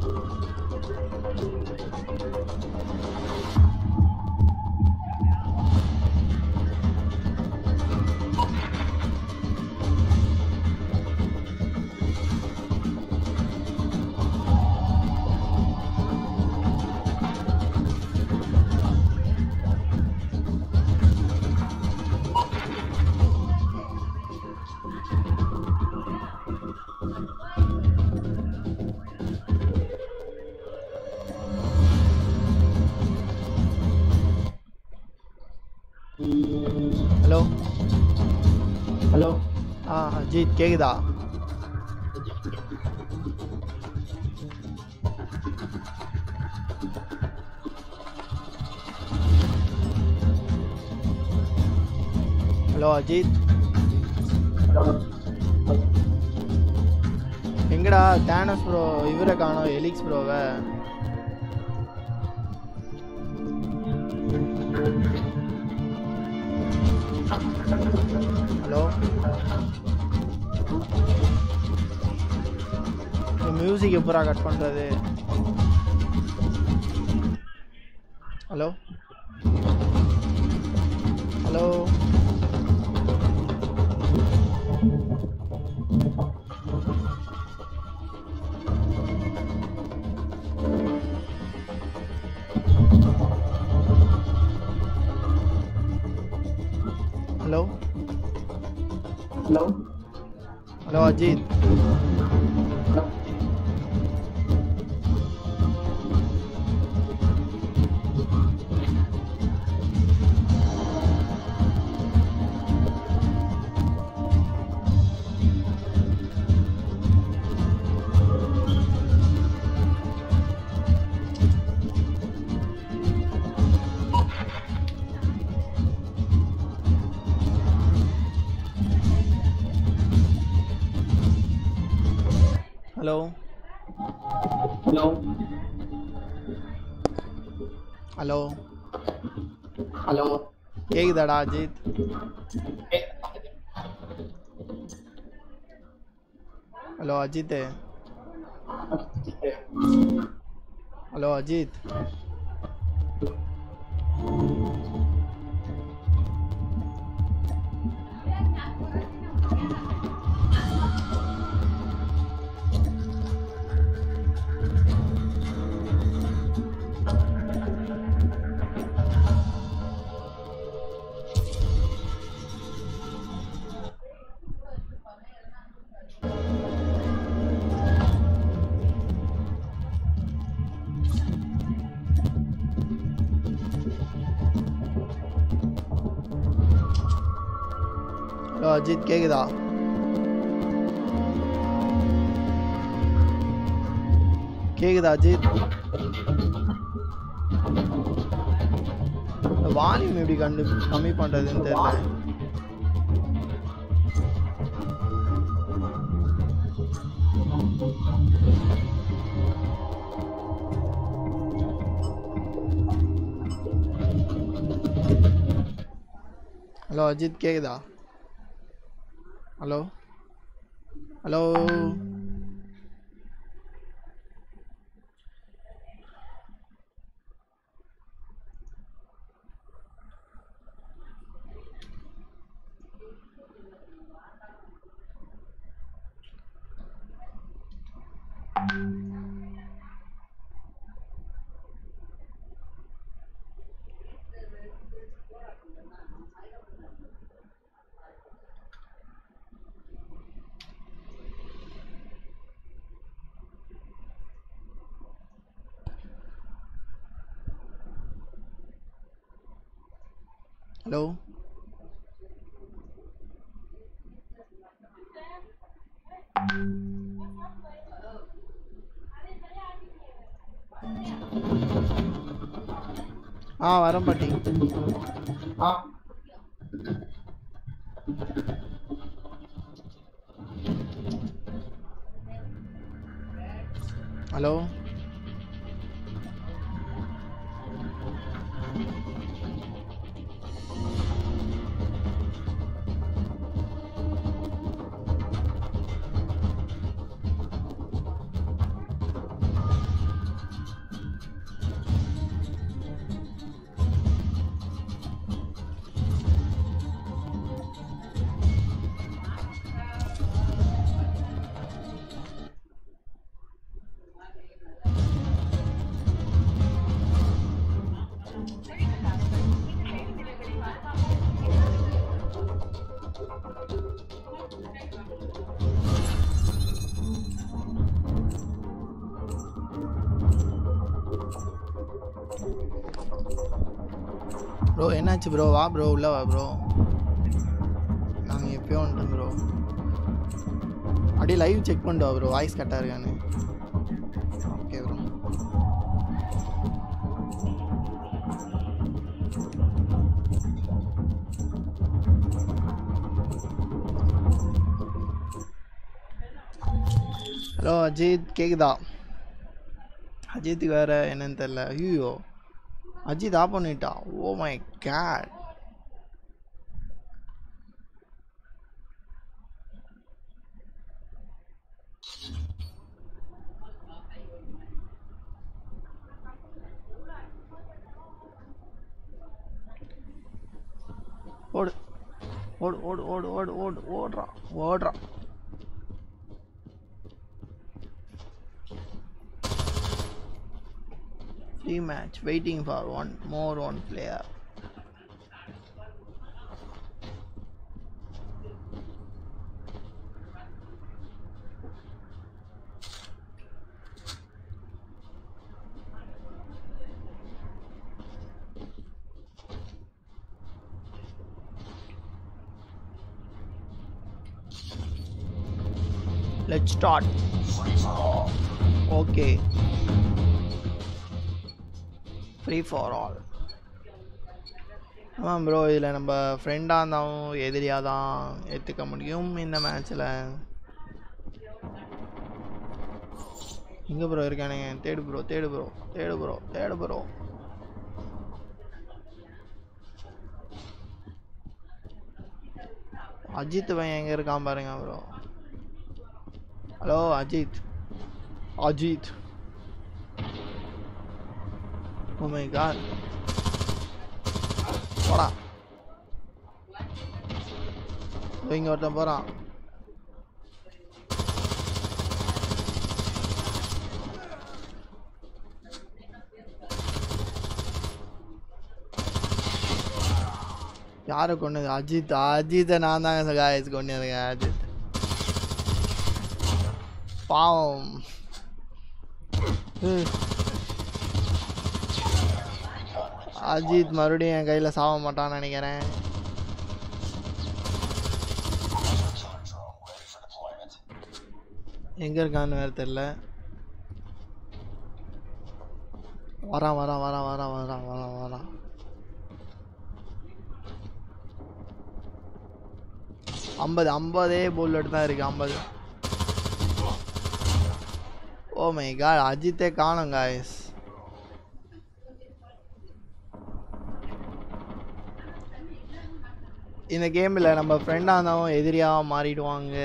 Hello hello. Ajith கேக்குதா? Hello Ajith, எங்கடா தேனஸ் bro இவரை காணோம், எலிக்ஸ் ப்ரோவை. ஹலோ, மியூசிக் எப்பரா கட் பண்றது? Hello hello hello hello hello Ajith, hello hello hello hello. கேக்குதாடா அஜித்? Hello Ajith, hello Ajith, hello Ajith கேக்குதா? கேக்குதா அஜித்? வால்யூம் எப்படி கம்மி பண்றதுன்னு தெரியல. ஹலோ அஜித் கேக்குதா? ஹலோ ஹலோ ஹலோ வரேன் பாட்டி. ஹலோ ப்ரோ என்னாச்சு ப்ரோ? வா ப்ரோ, உள்ள வா ப்ரோ. நாங்கள் எப்பயோ வந்துட்டோம் ப்ரோ. அப்படியே லைவ் செக் பண்ணிட்டு வா ப்ரோ, வாய்ஸ் கரெக்டாக இருக்கான்னு. Okay bro. ஹலோ அஜித், கேக்குதா? அஜித்துக்கு வேறு என்னன்னு தெரில. ஐயோ, அஜித் ஆஃப் பண்ணிட்டா. Oh my god. ஓடு ஓடு ஓடு ஓடு ஓடு ஓடு ஓடுறா ஓடுறா. Free match, waiting for one player. Let's start. Okay. Free for all. ஆமாம் ப்ரோ, இதில் நம்ம ஃப்ரெண்டாக இருந்தாலும் எதிரியாக தான் ஏற்றுக்க முடியும் இந்த மேட்ச்சில். எங்கே ப்ரோ இருக்கானுங்க? தேடு ப்ரோ, தேடு ப்ரோ, தேடு ப்ரோ, தேடு ப்ரோ. அஜித் பையன் எங்கே இருக்கான் பாருங்க bro. Hello Ajith, Ajith. Oh my god. போடா. இங்க ஒருத்தன் போறான். யாரை கொண்டது? அஜித். அஜித்தை நான் தாங்க காய்ஸ் கொண்டதுங்க. அஜித் பாவம். அஜித் மறுபடியும் என் கையில் சாக மாட்டான்னு நினைக்கிறேன். எங்கே இருக்கான்னு வேறு தெரில. வரான் வரான் வரான் வரான் வரான் வரான் வரான். 50 புல்லட் தான் இருக்கு. 50. ஓ மை காட், அஜித்தே காணோம் காய்ஸ். இந்த கேமில் நம்ம ஃப்ரெண்டாக இருந்தாலும் எதிரியாக மாறிடுவாங்க.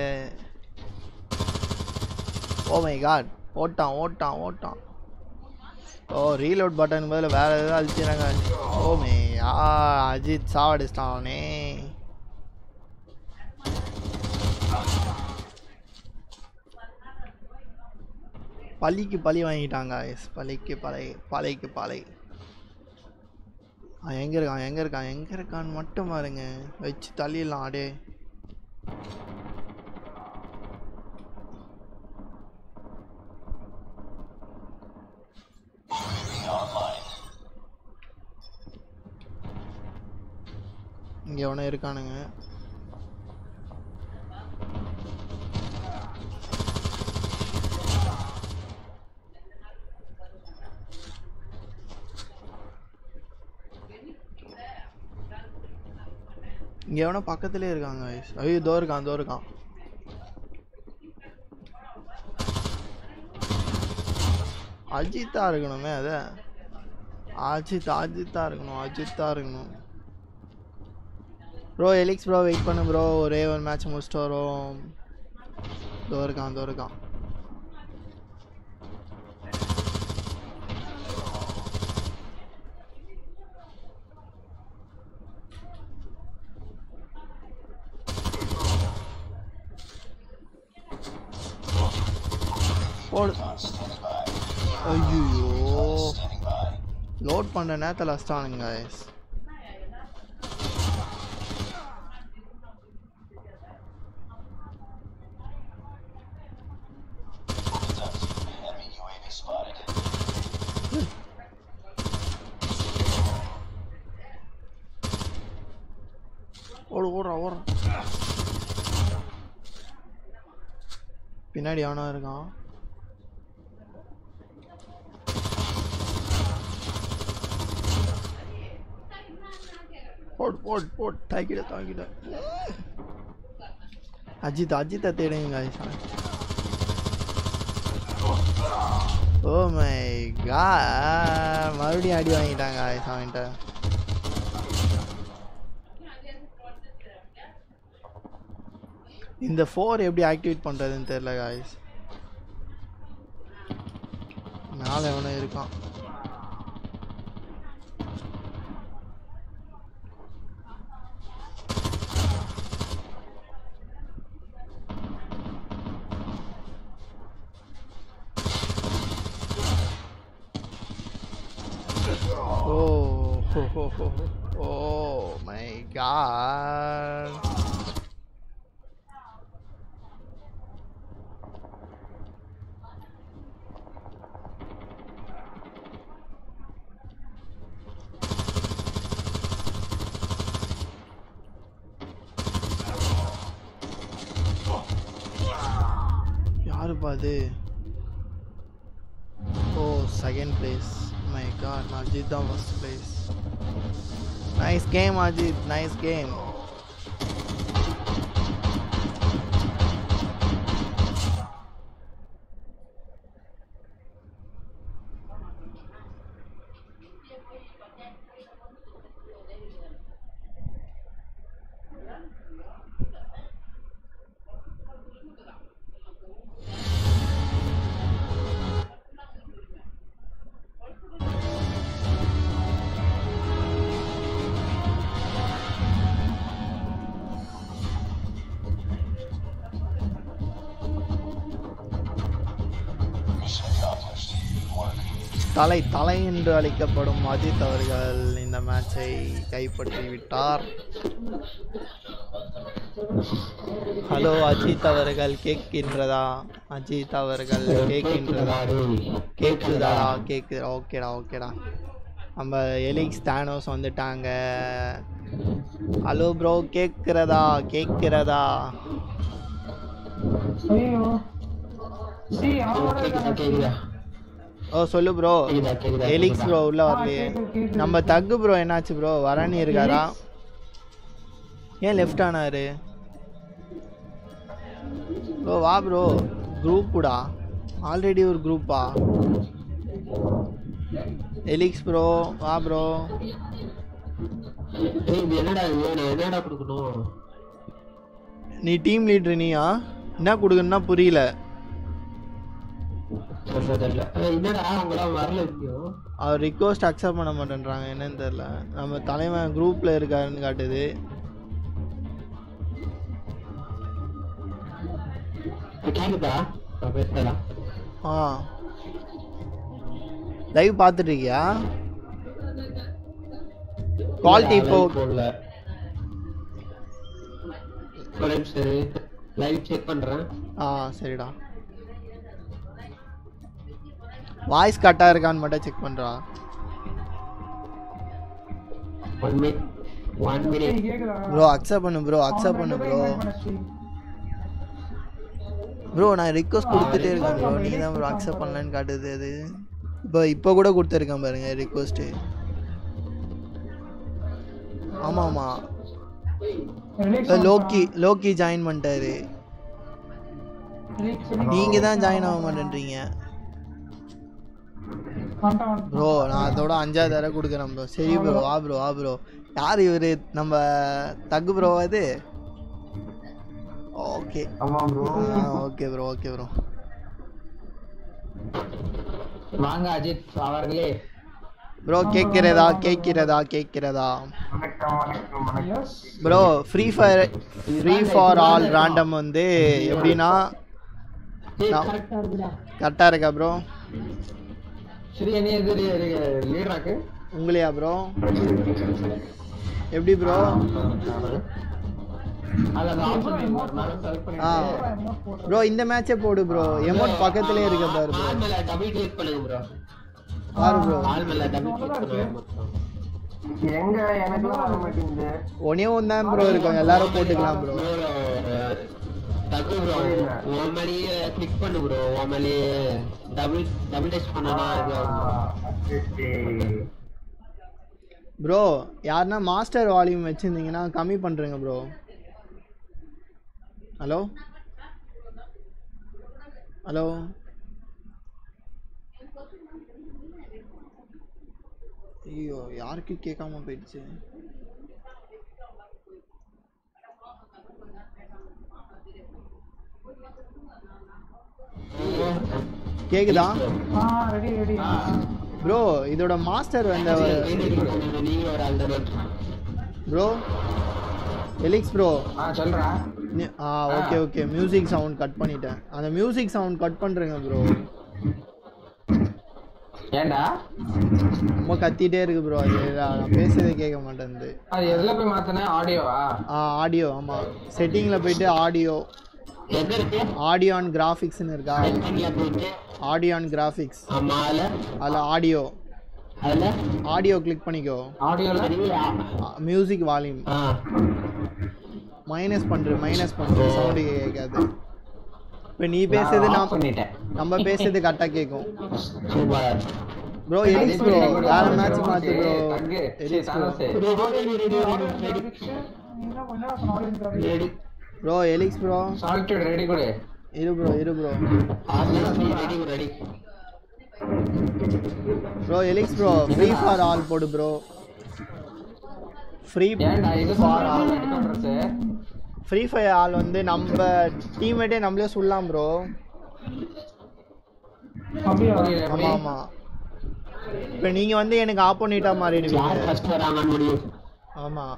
ஓ மை காட், ஓட்டான் ஓட்டான் ஓட்டான். ஓ ரீலோட் பட்டன் பதில் வேறு எதாவது அழிச்சிடுறாங்க. ஓ மே அஜித் சாவடிச்சிட்டானே. பழிக்கு பழி வாங்கிட்டாங்க. பழிக்கு பழைக்கு பழை. எங்கே இருக்கான் எங்கே இருக்கான் எங்கே இருக்கான்னு மட்டும் பாருங்க. வச்சு தள்ளிடலாம். அடே இங்கே எவனோ இருக்கானுங்க. இங்கே எவனோ பக்கத்துலேயே இருக்காங்க. ஐயோ தோ இருக்கான் தோ இருக்கான். அஜித்தா இருக்கணுமே. அது அஜித்தா இருக்கணும். அஜித்தா இருக்கணும். ப்ரோ எலிக்ஸ் ப்ரோ வெயிட் பண்ணு ப்ரோ, ஒரே ஒரு மேட்ச் முடிச்சுட்டு வரும். தோ இருக்கான் தோ இருக்கான். ஐயோ லோட் பண்ண நேரத்தில் அஸ்டானுங்க guys. ஓடுறா பின்னாடி அவனா இருக்கான். போட் தாக்கிட அஜித்தை தேடுங்க. ஓ மை காட், மறுபடியும் அடி வாங்கிட்டாங்க அவன்கிட்ட. இந்த 4 எப்படி ஆக்டிவேட் பண்றதுன்னு தெரியல गाइस. மேல எவனோ இருக்கான். Oh my god. யாரு பாது? Oh, second place. My god, Ajit the first place. Nice game Ajit, nice game. தலை என்று அழைக்கப்படும் அஜித் அவர்கள் இந்த மேட்சை கைப்பற்றி விட்டார். ஹலோ அஜித் அவர்கள் கேட்கின்றதா? அஜித் அவர்கள் கேட்கின்றதா? கேக்குதா? ஓகேடா. நம்ம எலிக்ஸ் தானோஸ் வந்துட்டாங்க. ஹலோ ப்ரோ, கேக்குறதா? ஓ சொல்லு ப்ரோ. எலிக்ஸ் ப்ரோ உள்ள வரலையே. நம்ம தக்கு ப்ரோ என்னாச்சு ப்ரோ? வரானி இருக்காரா? ஏன் லெஃப்ட் ஆனாரு ப்ரோ? வா ப்ரோ, குரூப்புடா, ஆல்ரெடி ஒரு குரூப்பா? எலிக்ஸ் ப்ரோ வா ப்ரோ. நீ டீம் லீடர் நீயா? என்ன கொடுக்கணும்னா புரியல. அவர் ரிக்வெஸ்ட் அக்செப்ட் பண்ண மாட்டேன்றாங்க, என்னன்னு தெரியல. நம்ம தலைவன் குரூப்ல இருக்காருன்னு காட்டுது. லைவ் பார்த்துட்டு இருக்கியா? குவாலிட்டி இப்போ லைவ் செக் பண்றேன். சரிடா. வாய்ஸ் கட்டா இருக்கான்னு மட்டும் செக் பண்றா. 1 minute ப்ரோ அக்செப்ட் பண்ணு ப்ரோ. ப்ரோ நான் ரிக்வெஸ்ட் கொடுத்துட்டே இருக்கேன் ப்ரோ. நீ தான் ப்ரோ அக்செப்ட் பண்ணலன்னு காட்டுது. அது இப்போ கூட கொடுத்துருக்கேன் பாருங்க ரிக்வெஸ்ட். ஆமா லோக்கி ஜாயின் பண்ணிட்டாரு. நீங்க தான் ஜாயின் ஆக மாட்டேன்றீங்க ப்ரோ. நான் அதோட 5வது தடவை கொடுக்குறேன் ப்ரோ. சரி ப்ரோ, வா ப்ரோ. யார் இவரு? நம்ம தக்கு ப்ரோ அது? Okay bro. வாங்க அஜித் அவர்களே. ப்ரோ கேட்கிறதா? Bro free for all random வந்து எப்படின்னா கரெக்டாக இருக்கா ப்ரோ? உங்களையா ப்ரோ? எப்படி ப்ரோ? ப்ரோ இந்த மேட்சே போடு ப்ரோ. எமோட் பக்கத்திலே இருக்க பாரு ப்ரோ. பாரு ப்ரோ. எங்க எனக்குலாம் வர மாட்டேங்குது. ஒன்னே ஒன்று தான் ப்ரோ இருக்கும், எல்லாரும் போட்டுக்கலாம் ப்ரோ. தகு ப்ரோ உன் மேலேயே கிளிக் பண்ணு ப்ரோ, உன் மேலேயே டபுள் டச் பண்ணனா இது ஆகும். ப்ரோ யாருன்னா மாஸ்டர் வால்யூம் வச்சுருந்தீங்கன்னா கம்மி பண்ணுறேங்க ப்ரோ. ஹலோ ஹலோ ஐயோ யாருக்கு கேட்காம போயிடுச்சு. கேக்குதா ரெடி ரெடி ப்ரோ? இதோட மாஸ்டர் வந்து ப்ரோ எலிக்ஸ் ப்ரோ. சொல்றா. Okay okay, music sound cut பண்ணிட்டேன். அந்த மியூசிக் சவுண்ட் கட் பண்றேங்க ப்ரோ. ஏண்டா ரொம்ப கத்திட்டே இருக்கு ப்ரோ. அது நான் பேசுறதே கேட்க மாட்டேங்குது. அது எதுல போய் மாத்தனே? ஆடியோவா? ஆடியோ. ஆமா, செட்டிங்ல போயிட்டு ஆடியோ, ஆடியோ அண்ட் கிராஃபிக்ஸ்னு இருக்கா? Audio and graphics. அதில் ஆடியோ, ஆடியோ கிளிக் பண்ணிக்கோ. மியூசிக் வால்யூம் மைனஸ் பண்ணுற சவுண்டு கேட்காது. இப்போ நீ பேசுறது நம்ம பேசுறது கரெக்டாக கேட்கும் ப்ரோ. எலிக்ஸ் ப்ரோ வேற மேட்ச் மாத்து ப்ரோ. எலிக்ஸ் ப்ரோ எலிக்ஸ் ப்ரோ சால்டட் ரெடி கொடு. இரு bro bro எலிக்ஸ் bro free for all போடு bro. Free for all free fire all வந்து நம்ம டீம்மேட்டே நம்மளே சொல்லலாம் ப்ரோ. ஆமாம் ஆமாம். இப்போ நீங்கள் வந்து எனக்கு ஆப்போனிட்டாக மாறிடுவீங்க. ஆமாம்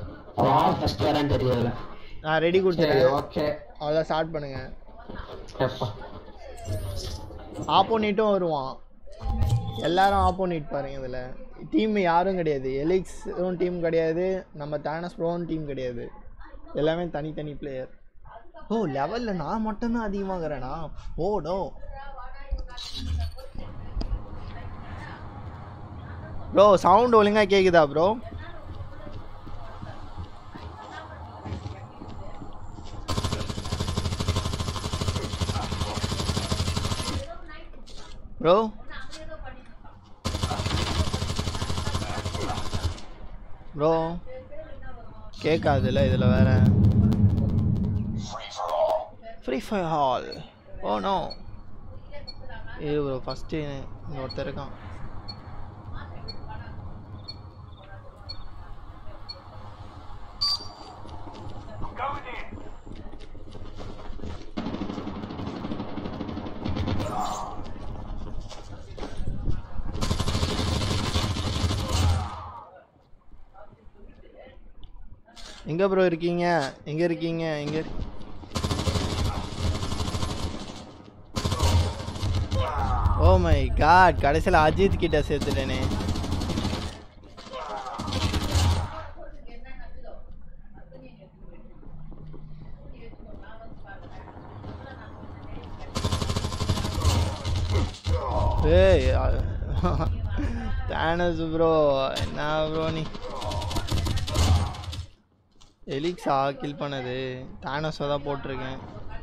நான் ரெடி கொடுத்துறேன். ஓகே அவ்வளோ ஸ்டார்ட் பண்ணுங்க. ஆப்போனிட்டும் வருவான், எல்லாரும் ஆப்போனிட் பாருங்க. இதில் டீம் யாரும் கிடையாது, எலிக்ஸும் டீம் கிடையாது, நம்ம தானஸ் ப்ரோவும் டீம் கிடையாது, எல்லாமே தனித்தனி பிளேயர். ஓ லெவலில் நான் மட்டும்தான் அதிகமாகறேனா? Oh no bro. சவுண்ட் ஒழுங்காக கேட்குதா ப்ரோ? ப்ரோ ப்ரோ கேட்காதுல்ல இதில் வேற. Free Fire hall. Oh no. இது ப்ரோ ஃபஸ்ட்டு இங்கே ஒருத்தர் இருக்கான். எங்கே ப்ரோ இருக்கீங்க? எங்கே இருக்கீங்க? எங்கே? ஓ மை காட், கடைசியில் அஜித் கிட்ட சேர்த்துட்டேனே. ஏய் தானஸ் ப்ரோ, என்ன ப்ரோ நீ? எலிக்ஸா கில் பண்ணது? தானஸை தான் போட்டிருக்கேன்.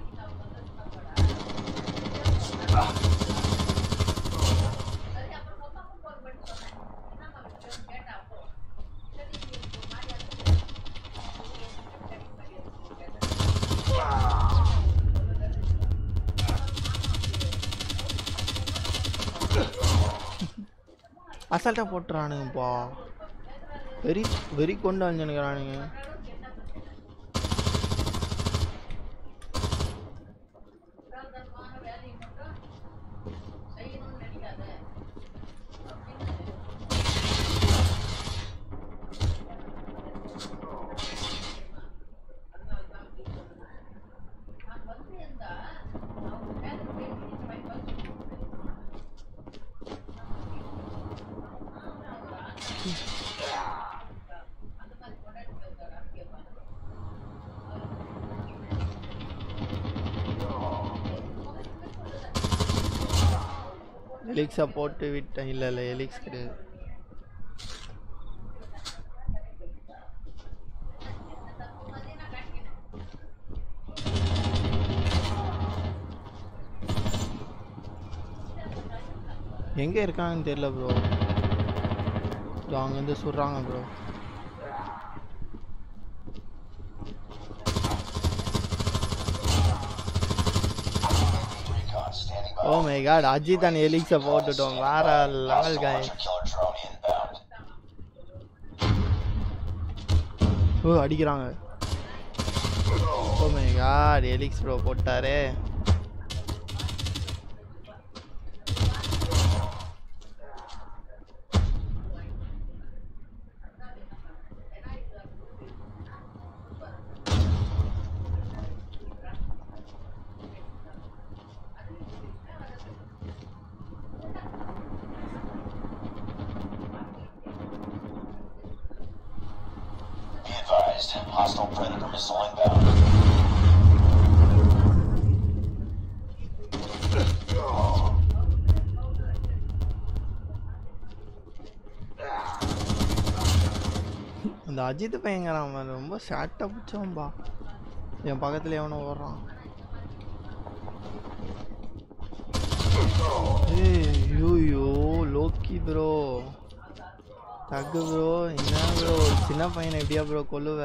அசால்ட்டாக போட்டுறானுங்கப்பா. வெறி கொண்டு வந்துனுக்கிறானுங்க. எலிக்ஸை போட்டு விட்டேன். இல்லை இல்லை எலிக்ஸ் கிடையாது. எங்கே இருக்காங்கன்னு தெரியல ப்ரோ. அங்கேருந்து சுடுறாங்க bro. Oh my god, Ajith and எலிக்ஸை போட்டுட்டோம். வேற லெவல் காய்ஸ். ஓ அடிக்கிறாங்க. Oh my god, Elix bro போட்டாரு. Hostile Predator missile inbound. அந்த அஜித் பையங்கிறான் ரொம்ப ஷார்ட்டாக பிடிச்சோம்பா. என் பக்கத்தில் எவனோ ஓடுறான். ஐயோ லோக்கி ப்ரோ, தக்கு ப்ரோ, என்ன ப்ரோ சின்ன பையனை எப்படியா ப்ரோ கொல்லுவ?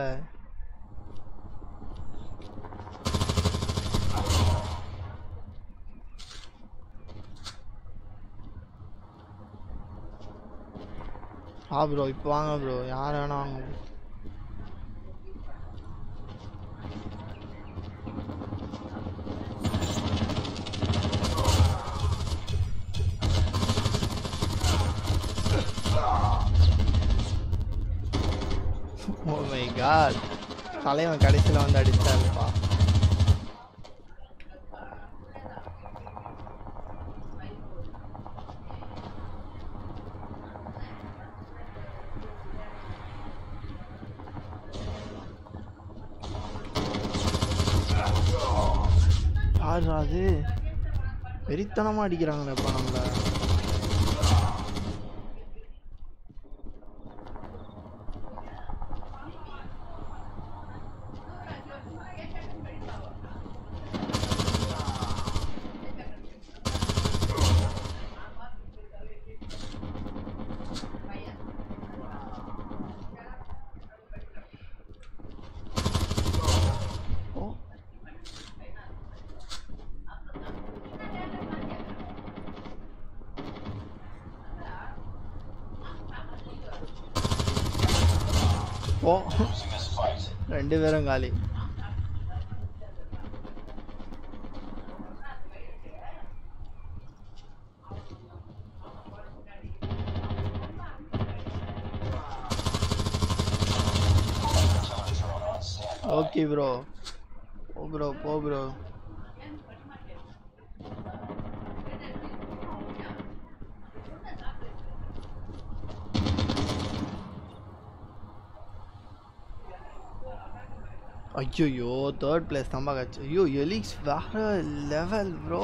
ப்ரோ இப்போ வாங்க ப்ரோ, யார் வேணா வாங்க. ஓ மை காட், தலைவன் கடைசியில் வந்து அடிச்சாருப்பா. அது வெறித்தனமா அடிக்கிறாங்களேப்பா நம்மள. ஓ ரெண்டு பேரும் காலி. ஓகே ப்ரோ, போ ப்ரோ. ஐயோ தேர்ட் பிளேஸ் தான் பாக்காச்சு. ஐயோ எலிக்ஸ் வேற லெவல் ப்ரோ.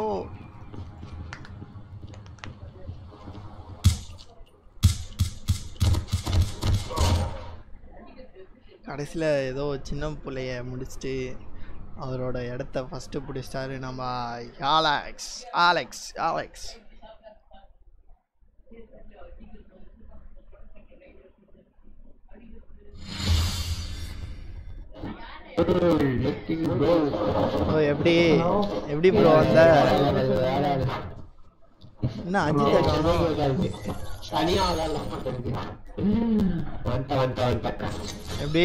கடைசியில் ஏதோ சின்ன பிள்ளைய முடிச்சுட்டு அவரோட இடத்த ஃபஸ்ட்டு பிடிச்சிட்டாரு நம்ம ஆலெக்ஸ். எப்படி ப்ரோ வந்த? என்ன அஜித் எப்படி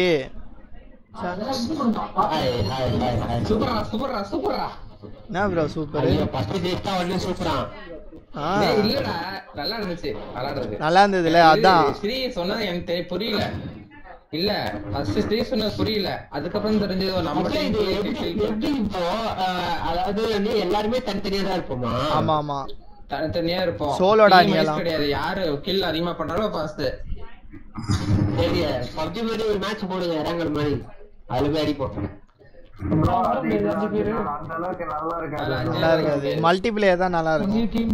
என்ன ப்ரோ சூப்பர்? நல்லா இருந்ததுல, அதான் சொன்னது எனக்கு புரியல. இல்ல ஃபர்ஸ்ட் ஸ்டேஜ் சொன்னது புரியல, அதுக்கப்புறம் தெரிஞ்சது நம்ம அதாவது எல்லாருமே தனித்தனியா தான் இருப்போமா? ஆமா தனித்தனியா இருப்போம். சோலோடா நீ எல்லாம் கிடையாது. யாரு கில் அதிகமா பண்றாங்களோ ஃபர்ஸ்ட். சரி பப்ஜி மாதிரி ஒரு மேட்ச் போடுங்க, இறங்கல் மாதிரி, அதுல போய் அடிப்போம். நல்லா இருக்காது, மல்டிபிளேயர் தான் நல்லா இருக்கும்.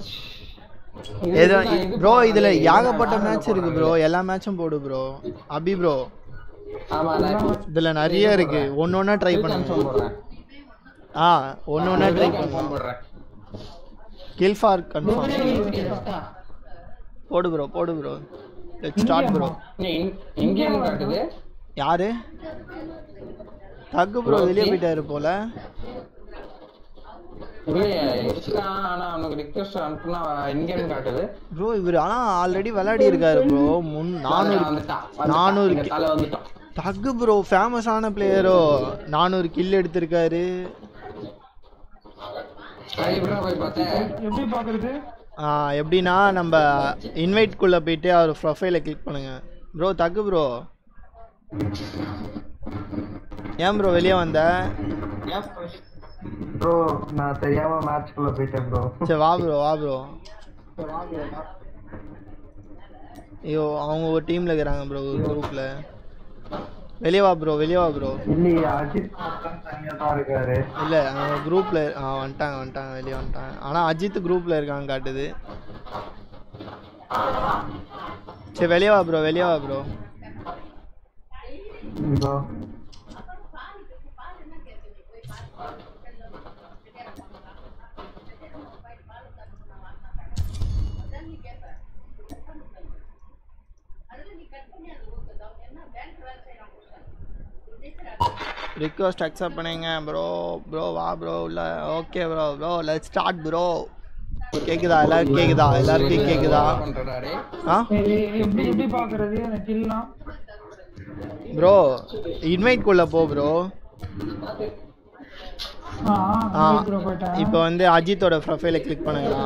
ப்ரோ இதுல ஏகப்பட்ட மேட்ச் இருக்கு ப்ரோ, எல்லா மேட்சும் போடு ப்ரோ. அபி ப்ரோ இதுல நிறைய இருக்கு, ஒன்னொன்னா ட்ரை பண்ணுங்க. ஒன்னொன்னா ட்ரை பண்ணுங்க. Kill for confirm. போடு ப்ரோ லெட்ஸ் ஸ்டார்ட் ப்ரோ. எங்கேயும் காட்டுது யாரு தக்கு ப்ரோ வெளியே போயிட்டாரு போல. இல்லையே இருக்கான், ஆனா அவனுக்கு ரிக்வெஸ்ட் அனுப்புனா எங்கேயும் காட்டுது ப்ரோ. இவர் ஆனா ஆல்ரெடி விளையாடி இருக்காரு ப்ரோ. 400 தலை வந்துட்டான். தக்கு ப்ரோ ஃபேமஸான பிளேயரோ. 400 கில் எடுத்திருக்காரு. போய் பார்த்தேன். எப்படி பாக்குறது? எப்படின்னா நம்ம இன்வைட் குள்ள போயிட்டு அவர் ப்ரொஃபைலை கிளிக் பண்ணுங்க ப்ரோ. தக்கு ப்ரோ ஏன் ப்ரோ வெளியே வந்த? ப்ரோ நான் தெரியாம மேட்ச் குள்ள போயிட்டேன் ப்ரோ. சரி வா ப்ரோ. ஐயோ அவங்க ஒரு டீம்ல இருக்கிறாங்க ப்ரோ, குரூப்ல. வெளியே வா ப்ரோ. இல்லையா அஜித் தனியா தான் இருக்காரு. இல்ல அவங்க குரூப்ல வந்துட்டாங்க வெளியே வந்துட்டாங்க. ஆனா அஜித் குரூப்ல இருக்காங்க காட்டுது. சரி வெளியே வா ப்ரோ. ப்ரோ ரிக்வெஸ்ட் அக்செப்ட் பண்ணுங்க ப்ரோ. வா ப்ரோ உள்ள. Okay bro let's start bro. கேக்குதா எல்லாருக்கும் கேக்குதா? எப்படி பாக்குறது எனக்கு இல்லனா ப்ரோ இன்வைட் குள்ள போ ப்ரோ. இப்போ வந்து அஜித்தோட ப்ரொஃபைலை கிளிக் பண்ணுங்கடா.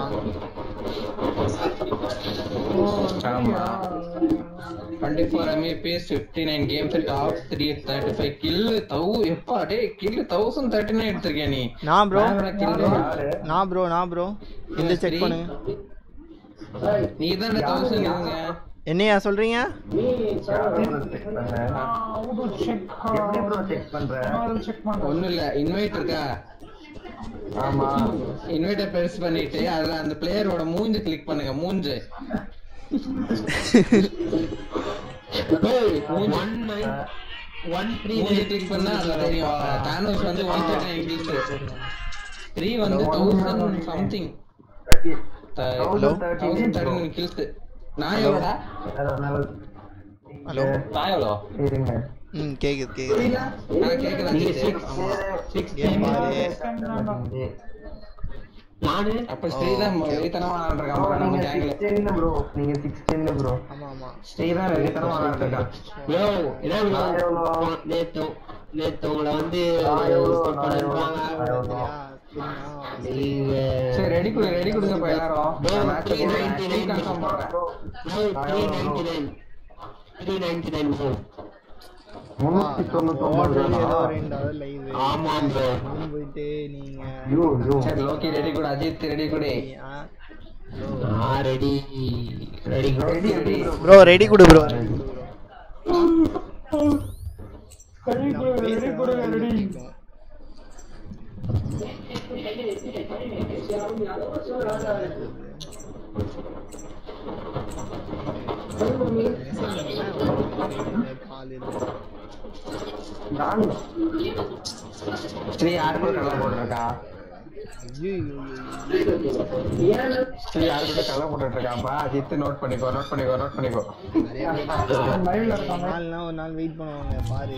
ஆமா 24 MAPS 59 games top 335 kill. எப்பா டேய் kill 1039 எடுத்துர்க்கியா நீ? நான் ப்ரோ இந்த செக் பண்ணுங்க. நீ தான் 1000 நீங்க என்னையா சொல்றீங்க? ஒண்ணும் இல்ல இன்வைட் இருக்கா? ஆமா இன்வைட்டை பிரஸ் பண்ணிட்டு அதுல அந்த பிளேயரோட மூஞ்சி கிளிக் பண்ணுங்க. மூஞ்சி கிளிக் பண்ணா அதுல தெரியும். தானோஸ் வந்து 139 kills, 3 வந்து 1000 something 1039 kills. நான் எவ்வளோடா? ஹலோ நான் எவ்வளோ? கேக்குது. கேக்குதா? நானு அப்ப ஸ்ரீதான் வெறித்தனமா விளையாடுறான் நம்ம கேங்ல. 16 ப்ரோ. நீங்க 16 ப்ரோ. ஆமா ஸ்ரீதான் வெறித்தனமா விளையாடுறான். ப்ரோ நேத்து உங்களை வந்து சரி ரெடி கொடுங்க இப்ப எல்லாரும். மேட்ச் கன்ஃபார்ம் பண்றேன். 399 ப்ரோ. 399 லைவ். ஆமா ப்ரோ. போயிட்டு நீங்க சரி லோக்கி ரெடி கொடு. அஜித் ரெடி கொடு. ரெடி ப்ரோ ரெடி கொடு ப்ரோ. ஸ்ரீ யாரு கூட கல்ல போட்டுருக்கா? ஸ்ரீ யாரு கூட கல்ல போட்டுருக்காப்பா? அஜித் நோட் பண்ணிக்கோ. ஒரு நாள் வெயிட் பண்ணுவாங்க பாரு.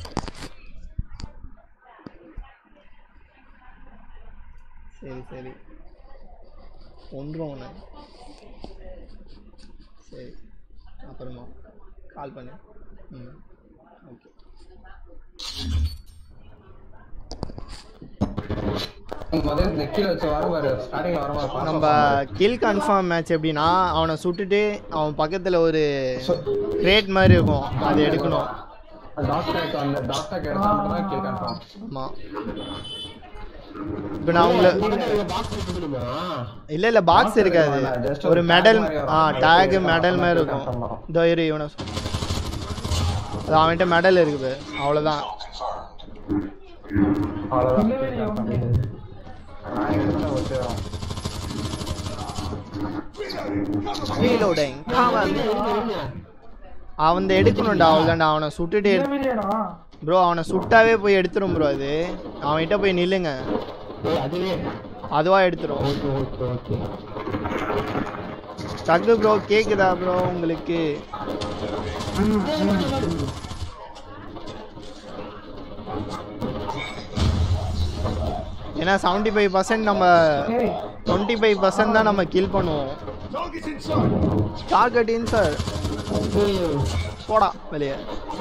சரி ஒன்றும் சரி அப்புறமா கால் பண்ணு. ஓகே நம்ம கில் கன்ஃபார்ம் மேட்ச் எப்படின்னா அவனை சுட்டுட்டு அவன் பக்கத்தில் ஒரு கிரேட் மாதிரி இருக்கும், அதை எடுக்கணும். ஆமாம் இப்போ நான் உங்களை இல்லை பாக்ஸ் இருக்காது, ஒரு மெடல் டேக் மெடல் மாதிரி இருக்கும். இதோ இவனை அது அவன்கிட்ட மெடல் இருக்குது, அவ்வளோதான். அவன் எடுக்கணும்டா, அவ்வளோதான்டா. அவனை சுட்டுட்டு ப்ரோ, அவனை சுட்டாவே போய் எடுத்துரும் ப்ரோ. அது அவன்கிட்ட போய் நில்லுங்க. அதுவா எடுத்துரும். Okay okay okay. தகு ப்ரோ கேக்குதா ப்ரோ உங்களுக்கு? ஏன்னா 75% நம்ம 25% தான் நம்ம கில் பண்ணுவோம். Target in sir. போடா வெளியே.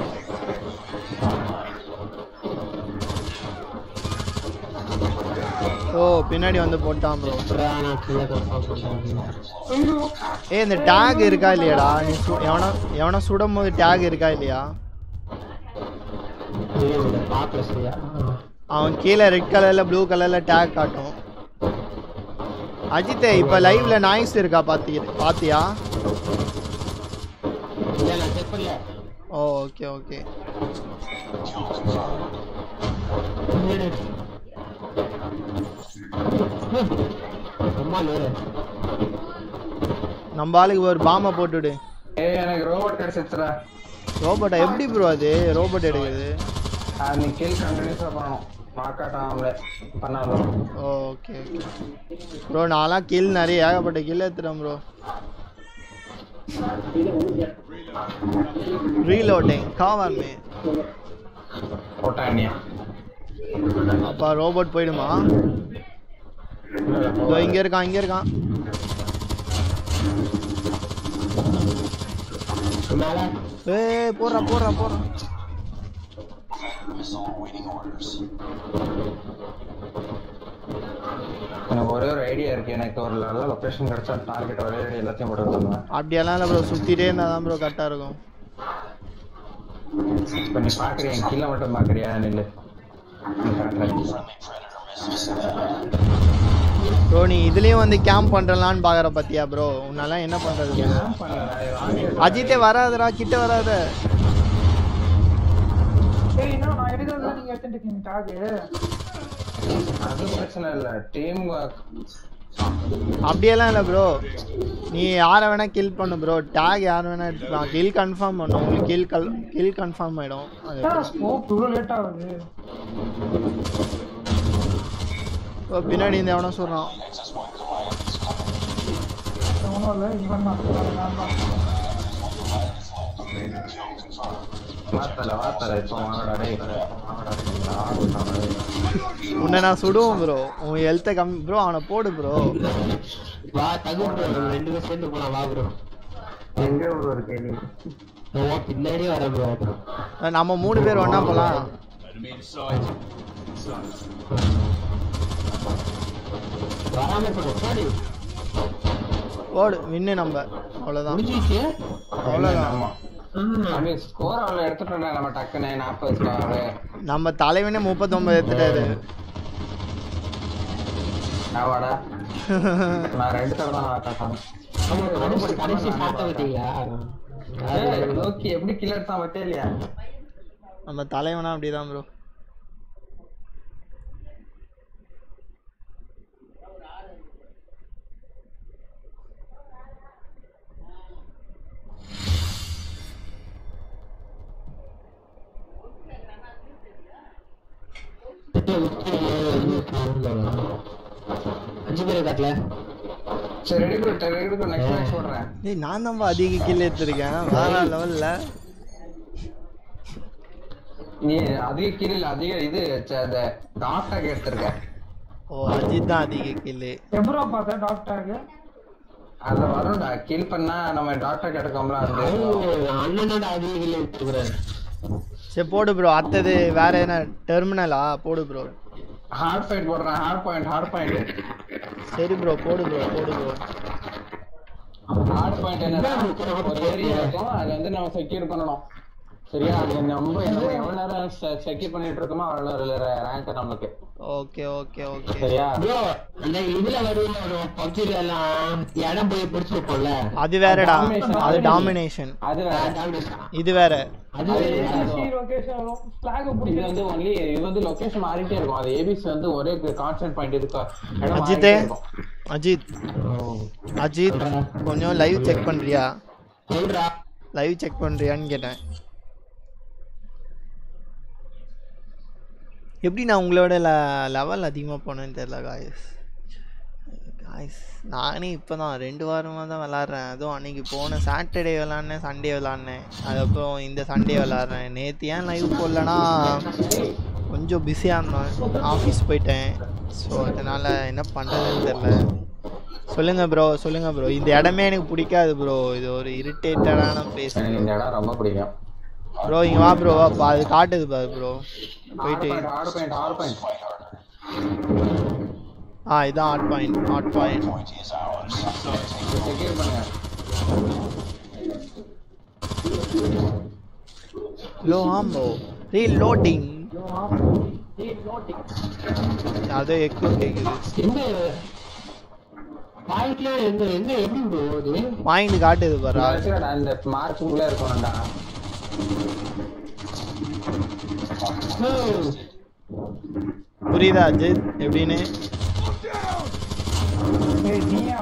ஓ பின்னாடி வந்து போட்டான் ப்ரோ. ஏய் இந்த டேக் இருக்கா இல்லையாடா? நீ எவனா சுடும் போது டேக் இருக்கா இல்லையா? அவன் கீழே ரெட் கலர்ல ப்ளூ கலர்ல டேக் காட்டும். அஜித் இப்ப லைவ்ல நாய்ஸ் இருக்கா பாத்தியா? ஓ ஓகே ஓகே. நம்ம ஆளுக்கு ஒரு பாம்பை போட்டுடு. எனக்கு ரோபோட் கிடைச்சிருச்சுடா. ரோபோட்டா எப்படி ப்ரோ அது ரோபோட் எடுக்குது? நீ கில் கண்டினியூஸா பண்ணணும். மாக்காட்டாமல பண்ணாலும். Okay okay bro. நான்லாம் கில் நிறைய ஏகப்பட்ட கில் எடுத்துறேன் ப்ரோ. Reloading cover me. போட்டானியா அப்பா ரோபோட் போயிடுமா? இங்க இருக்கான் இங்க இருக்கான். ஏய் போறா போறா போறா. எனக்கு ஒரே ஒரு ஐடியா இருக்கு. எனக்கு ஒரு நல்ல லொகேஷன் கிடைச்சா டார்கெட் ஒரே ஐடியா எல்லாத்தையும் போட்டு வந்துடுவேன். அப்படியெல்லாம் இல்லை ப்ரோ. சுத்திட்டே இருந்தா தான் ப்ரோ கரெக்டாக இருக்கும். இப்போ நீ பார்க்குறியா என் கீழே மட்டும் பார்க்குறியா? இல்லை ப்ரோ நீ இதுலேயும் வந்து கேம்ப் பண்ணுறலான்னு பார்க்குற பார்த்தியா ப்ரோ? உன்னால என்ன பண்ணுறது? அஜித்தே வராதடா கிட்ட வராத. அது பிரச்சனை இல்லை. டீம் அப்படியெல்லாம் இல்லை ப்ரோ. நீ யாரை வேணா கில் பண்ணு ப்ரோ. டேக் யார் வேணா எடுத்துக்கலாம். கில் கன்ஃபார்ம் பண்ணும். உங்களுக்கு கில் கன்ஃபார்ம் ஆகிடும். அது பின்னாடி இந்த எவனோ சொல்கிறான். உன்னை நான் சுடுவோம் ப்ரோ. உன் ஹெல்த்தை கம்மி ப்ரோ. அவனை போடு ப்ரோ. வா தகு ப்ரோ. ரெண்டு பேரும் சேர்ந்து போலாம் வா ப்ரோ. எங்க ப்ரோ இருக்கே நீ? பின்னாடியே வர ப்ரோ. நம்ம 3 பேர் ஒண்ணா போலாம். வராம போடு. போடு வின்னு நம்ம. அவ்வளவுதான் அவ்வளவுதான். ஸ்கோர் அவ்வளோ எடுத்துட்டோம்னா நம்ம டக்குன்னு 40 ஸ்கோர். நம்ம தலைவனே 39 எடுத்துட்டாரு. ஆவாடா நான் 2 தடவை தான் ஆட்டாட்டேன். கடைசி சாத்த விட்டீங்களா? லோக்கி எப்படி கில்லர் தான் வட்டே இல்லையா? நம்ம தலைவனா அப்படிதான் ப்ரோ. சரி ரெடி ப்ரோ நெக்ஸ்ட் மேட்ச் போடுறேன். ஏய் நான் தான் அதிக கில் எடுத்துர்க்கேன் வேற லெவல்ல. நீ அதிக கில் இல்ல அதிக இது அந்த டாக்டர் எடுத்துர்க்க. ஓ அஜித் தான் அதிக கில். எப்ரோ பாத்த டாக்டர் அத வரும்டா. கில் பண்ணா நம்ம டாக்டர் எடுக்கோம்ல. அது அண்ணனோட அதிக கில் எடுத்துக்கறேன். சரி போடு ப்ரோ. அடுத்தது வேற என்ன டெர்மினலா? போடு ப்ரோ. ஹார்ட் ஃபைட் போடுறேன். Hard point. சரி ப்ரோ போடு ப்ரோ போடு ப்ரோ. ஹார்ட் பாயிண்ட் என்னன்னா ஒரு ஏரியா இருக்கும். அது வந்து நம்ம செக்யூர் பண்ணனும். சரியா? அது நம்ம எவ்வளவு நேரம் செக்யூர் பண்ணிட்டு இருக்கோமோ அவ்வளவு ரேங்க் நமக்கு. ஓகே ஓகே ஓகே சரியா ப்ரோ? அந்த இதுல வரும்ல ப்ரோ பப்ஜில எல்லாம் இடம் போய் பிடிச்சிருப்போம்ல. அது வேறடா. அது டாமினேஷன். அது இது வேற. அது லொகேஷன் வரும் ஃபிளாக் இது புடிச்சு வந்து ஒன்லி இது வந்து லொகேஷன் மாறிட்டே இருக்கும். அது ஏபிசி வந்து ஒரே கான்ஸ்டன்ட் பாயிண்ட் இருக்கு. அஜித்தே அஜித் கொஞ்சம் லைவ் செக் பண்றியா? சொல்றா. லைவ் செக் பண்றியான்னு கேட்டேன். எப்படி நான் உங்களோட லெவல் அதிகமாக போனேன்னு தெரியல காய்ஸ். நானே இப்போ தான் 2 வாரமாக தான் விளாட்றேன். அதுவும் அன்றைக்கி போன சாட்டர்டே விளாட்னேன், சண்டே விளாட்னேன். அதுக்கப்புறம் இந்த சண்டே விளாட்றேன். நேற்று ஏன் லைவ் போடலன்னா கொஞ்சம் பிஸியாக இருந்தேன், ஆஃபீஸ் போயிட்டேன். ஸோ அதனால் என்ன பண்ணுறதுன்னு தெரில. சொல்லுங்கள் ப்ரோ. இந்த இடமே எனக்கு பிடிக்காது ப்ரோ. இது ஒரு இரிட்டேட்டடான பிளேஸ். எனக்கு இந்த இடம் ரொம்ப பிடிக்கும் ப்ரோ. இங்கே வா ப்ரோ, வா. அது காட்டுது பாரு ப்ரோ. போயிட்டு ஆறு பாயிண்ட் இதான் ஹாட் பாயிண்ட். செக்யூர் பண்ணுங்க. Low ammo reloading. அது எக்கோ கேக்குது. எந்த பாயிண்ட்ல எங்க எப்படி ப்ரோ அது பாயிண்ட் காட்டுது பாரு. அந்த மார்க்குள்ள இருக்கணும்டா. புரியுதா அஜித் எப்படின்னு? நீயா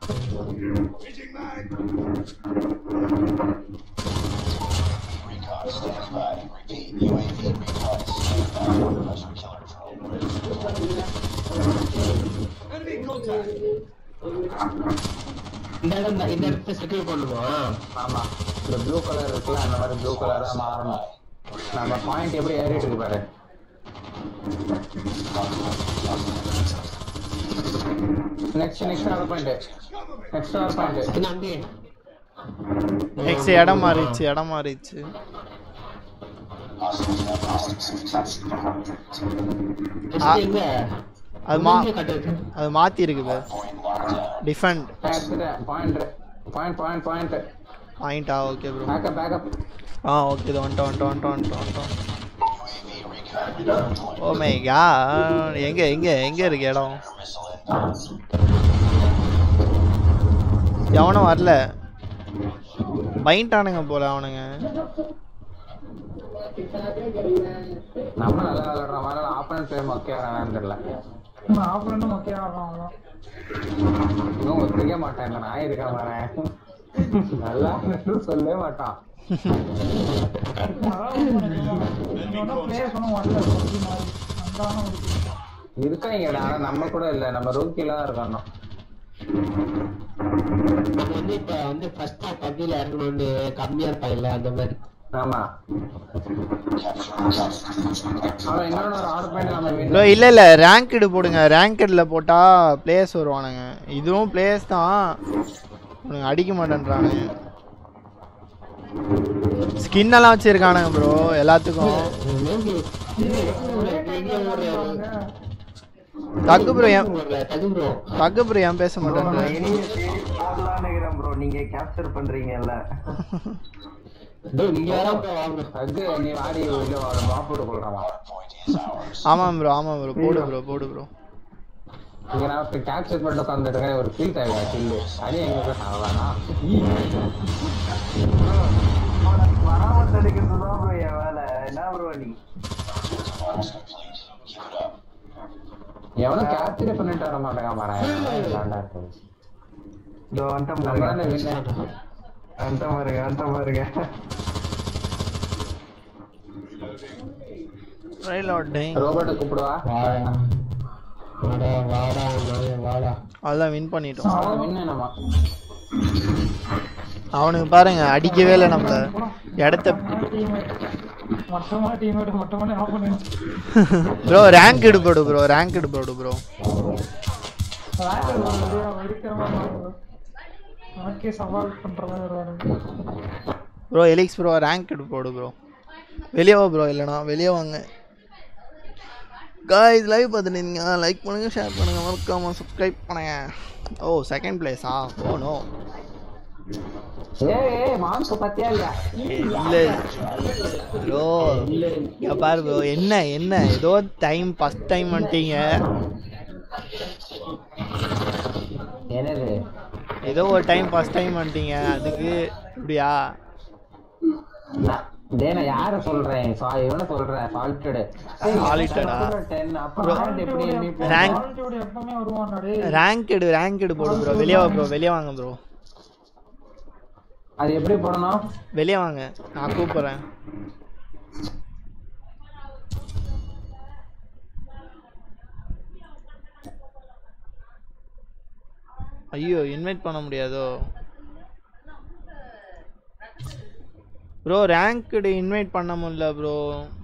Recon standing by. Repeat, UAV recon is standing by. Pressure killer drone. இந்த இடத்த செக்யூர் பண்ணுவோம். ஆமா, இந்த ப்ளூ கலர் இருக்குல்ல, அந்த மாதிரி ப்ளூ கலரா மாறணும். நம்ம பாயிண்ட் எப்படி ஏறிட்டு இருக்கு பாரு. Next R point. என்ன அங்கே நெக்ஸ்ட் இடம் மாறிச்சு. எங்க அது மாத்தி இருக்குது. டிஃபெண்ட் பாயிண்டா? Okay bro. Backup okay. இது வந்துட்டோம். Oh my god. எங்க இருக்கு இடம்? எவனும் வரல. பைண்டானுங்க போல அவனுங்க. நம்ம நல்லா விளையாடுற மாதிரி ஆப்பனன்ட் பேர் மொக்கையாரான்னு தெரியல. ஆப்பனன்ட் மொக்கையா ஆடுறான். இன்னும் ஒத்துக்க மாட்டேன். இந்த நாய் இருக்கா வரேன் நல்லா சொல்லவே மாட்டான். இருக்காங்கடா, நம்ம கூட இல்ல, நம்ம ரூக்கில தான் இருக்கணும். நம்ம வந்து இப்ப வந்து ஃபர்ஸ்ட் கம்மியில இறங்கணும்னு கம்மியா இருப்பாங்கல்ல அந்த மாதிரி. ஆமா. அவன் இன்னொன்னு ஒரு ஆர்டர் பண்ணி நம்ம ப்ரோ இல்ல ரேங்க்டு போடுங்க. ரேங்க்டுல போட்டா பிளேயர்ஸ் வருவானுங்க. இதுவும் பிளேயர்ஸ் தான், உனக்கு அடிக்க மாட்டேன்றானுங்க. ஸ்கின் எல்லாம் வச்சிருக்கானுங்க ப்ரோ எல்லாத்துக்கும். தக்கு ப்ரோ ஏன் பேச மாட்டேன்ற? ப்ரோ நீங்க கேப்சர் பண்றீங்கல்ல. நீ வாடி உள்ள பாப்போட கொள்றாமா? ஆமா ப்ரோ போடு ப்ரோ. இங்க நான் கேப்சர் பண்ண உட்கார்ந்துட்டு ஒரு ஃபீல் தேவை. ஃபீல் அடி எங்க சாவலானா வராம தடுக்கிறது தான் ப்ரோ என் வேலை. என்ன ப்ரோ நீ எவனும் கேப்சர் பண்ணிட்டு வர மாட்டாங்க மாறேன். இதோ வந்துட்டோம் பாருங்க. ரோபோட்டை கூப்பிடுவா. வாடா அதான் வின் பண்ணிட்டோம். என்னமா அவனுக்கு பாருங்க அடிக்கவே இல்லை நம்மள. இடத்த ப்ரோ ரேங்க்டு போடு ப்ரோ. ப்ரோ எலிக்ஸ் ப்ரோ ரேங்க்டு போடு ப்ரோ. வெளியே வா ப்ரோ. இல்லைனா வெளியே வாங்க. காய்ஸ் லைவ் பார்த்துட்டீங்க, லைக் பண்ணுங்க, ஷேர் பண்ணுங்க, மறக்காம சப்ஸ்கிரைப் பண்ணுங்க. ஓ செகண்ட் பிளேஸா? Oh no. மாம்ச பத்தியா இல்ல ப்ரோ. இங்க பாரு ப்ரோ. என்ன ஏதோ டைம் ஃபர்ஸ்ட் டைம் வந்துட்டீங்க. என்னது ஏதோ ஒரு டைம் ஃபர்ஸ்ட் டைம் வந்துட்டீங்க அதுக்கு இப்படியா? டேய் நான் யார சொல்றேன்? இவனை சொல்றேன். சால்ட்டட். சால்ட்டடா? 10 அப்புறம் எப்படி எண்ணி ரேங்க்டு போடு ப்ரோ. வெளியே வா ப்ரோ. வெளியே வாங்க ப்ரோ. அது எப்படி போடணும்? வெளியே வாங்க, நான் கூப்பிடுறேன். ஐயோ இன்வைட் பண்ண முடியாதோ ப்ரோ ரேங்க்டு இன்வைட் பண்ண முடியல ப்ரோ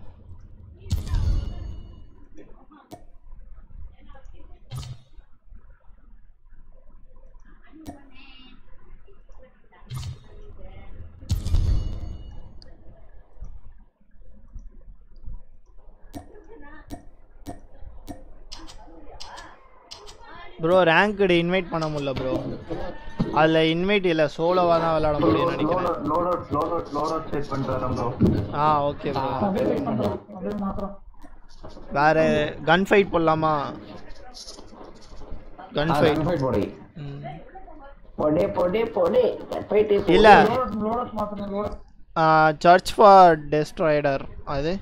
ப்ரோ ரேங்க்டு இன்வைட் பண்ண முடியல ப்ரோ அதுல இன்வைட் இல்ல சோலோவா தான் விளையாட முடியும் நினைக்கிறேன் லோட் செட் பண்றேன் ப்ரோ ஓகே ப்ரோ அப்படியே வெயிட் பண்றோம் அப்படியே மாத்துறோம் வேற கன் ஃபைட் போடலாமா கன் ஃபைட் போடே இல்ல லோட் மாத்துறோம் லோட் சர்ச் ஃபார் டெஸ்ட்ராய்டர் அது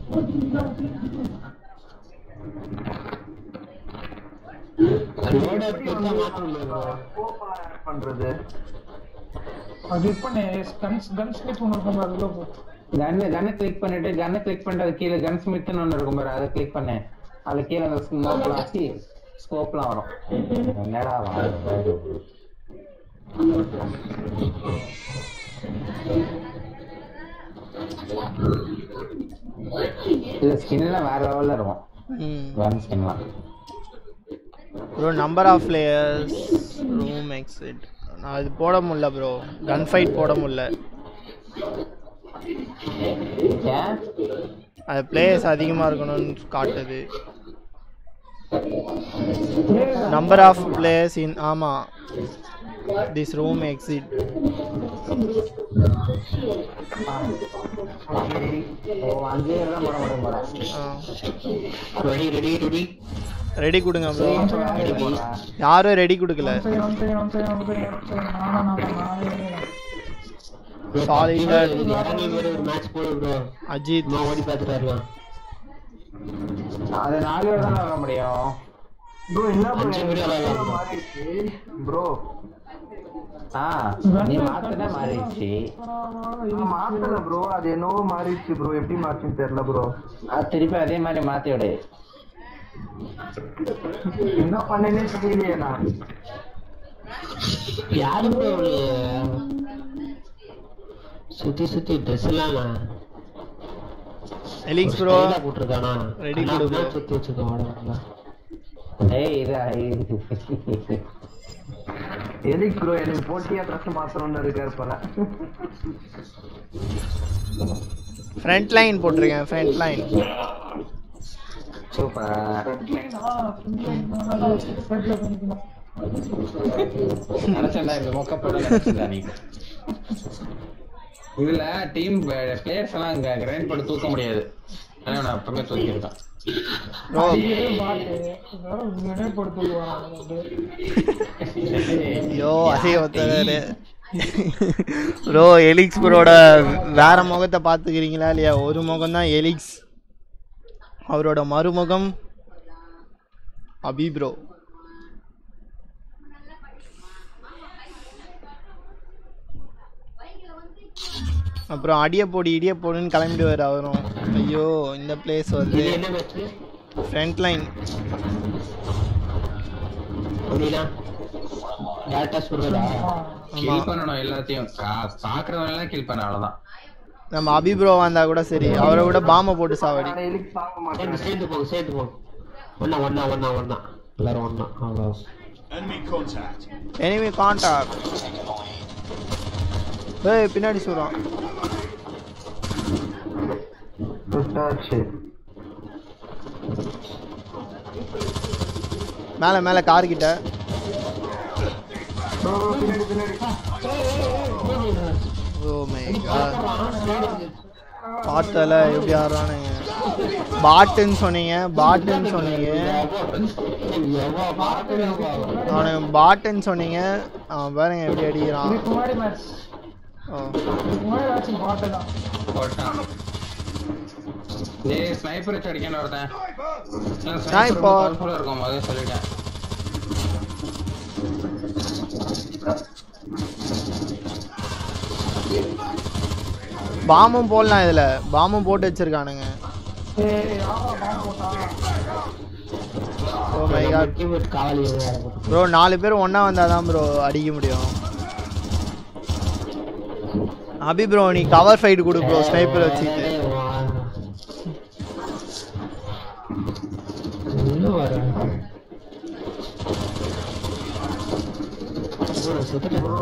பண்றது அது பண்ணு கன்ஸ் கிளிக் பண்ணிருக்கோம் அதுல போ கன்னை கிளிக் பண்ணிட்டு கன்னை கிளிக் பண்ணிட்டு அது கீழே கன் ஸ்மித்னு ஒன்று இருக்கும் பாரு அதை கிளிக் பண்ணு அது கீழே அந்த ஸ்மோக்லாம் ஆச்சு ஸ்கோப்லாம் வரும் என்னடா இது ஸ்கின்லாம் வேற லெவல்ல இருக்கும் கன் ஸ்கின்லாம் bro number of players room exit நான் இது போட முடியல ப்ரோ கன் ஃபைட் போட முடியல அது பிளேயர்ஸ் அதிகமாக இருக்கணும்னு காட்டுது நம்பர் ஆஃப் பிளேயர்ஸ் இன் ஆமாம் திஸ் ரூம் எக்ஸிட் ரெடி கொடுங்க ப்ரோ யாரும் ரெடி கொடுக்கல சாலிடர் அஜித் ஓடி பார்த்துட்டு அது 4 பேர் தான் வர முடியும் ப்ரோ என்ன ப்ரோ நீ மாத்தனா மாறிடுச்சு மாத்தல ப்ரோ அது என்னவோ மாறிடுச்சு ப்ரோ எப்படி மாறிச்சுன்னு தெரியல ப்ரோ திருப்பி அதே மாதிரி மாத்தி விடு என்ன பண்ணேனே தெரியலையே நான் யாரு ப்ரோ சுத்தி ட்ரெஸ் எல்லாம் எலிக்ஸ் ப்ரோ போட்டுருக்கானா ரெடி கொடுங்க சுத்தி வச்சுக்கோங்க எலிக்ஸ் ப்ரோ எனக்கு போட்டியா ட்ரெஸ் மாத்தணும்னு இருக்காரு போல ஃப்ரண்ட் லைன் போட்டிருக்கேன் ஃப்ரண்ட் லைன் சூப்பர் நினைச்சா இந்த மொக்க போட நினைச்சா நீ இதுல டீம் பிளேயர்ஸ் எல்லாம் இங்க கிரைண்ட் பண்ணி தூக்க முடியாது நான் அப்பவே தூக்கிருக்கேன் ஐயோ அசிங்கப்பட்டாரு ப்ரோ எலிக்ஸ் ப்ரோட வேற முகத்தை பார்த்துக்கிறீங்களா இல்லையா ஒரு முகம் தான் எலிக்ஸ் அவரோட மறுமுகம் அபி ப்ரோ அப்புறம் அடிய போடுன்னு கிளம்பிடுவார் அவரும் ஐயோ இந்த பிளேஸ் வந்து ஃப்ரண்ட் லைன் கில் பண்ணணும் எல்லாத்தையும் பாக்குறவங்க எல்லாம் கில் பண்ண அவ்வளவுதான் நம்ம அபி ப்ரோ வந்தா கூட சரி அவரை கூட பாம்பை போட்டு சாவடி சேர்ந்து போங்க ஒன்னா எல்லாரும் ஒன்னா அவ்வளோ எனிமி கான்டாக்ட் ஏய் பின்னாடி சொல்றான் மேல கார் கிட்ட ஓ மை காட் பார்த்தல எப்படி ஆறானுங்க பாட்டுன்னு சொன்னீங்க அவனுக்கு பாட்டுன்னு சொன்னீங்க அவன் பாருங்க எப்படி அடிக்கிறான் ஸ்னைப்பர் வச்சு அடிக்கணும் ஒருத்தன் ஸ்னைப்பர் இருக்கும் அதே சொல்லிட்டேன் பாம்பும் போடலாம் இதுல பாம்பும் போட்டு வச்சிருக்கானுங்க ஓ மை காட் டீம்மேட் காவலி வேற போட்டு ப்ரோ 4 பேர் ஒண்ணா வந்தாதான் ப்ரோ அடிக்க முடியும். அபி ப்ரோ நீ கவர் ஃபைட் கொடு ப்ரோ ஸ்னைப்பர் வச்சிட்டு. உள்ள வர ப்ரோ சுத்தட்ட ப்ரோ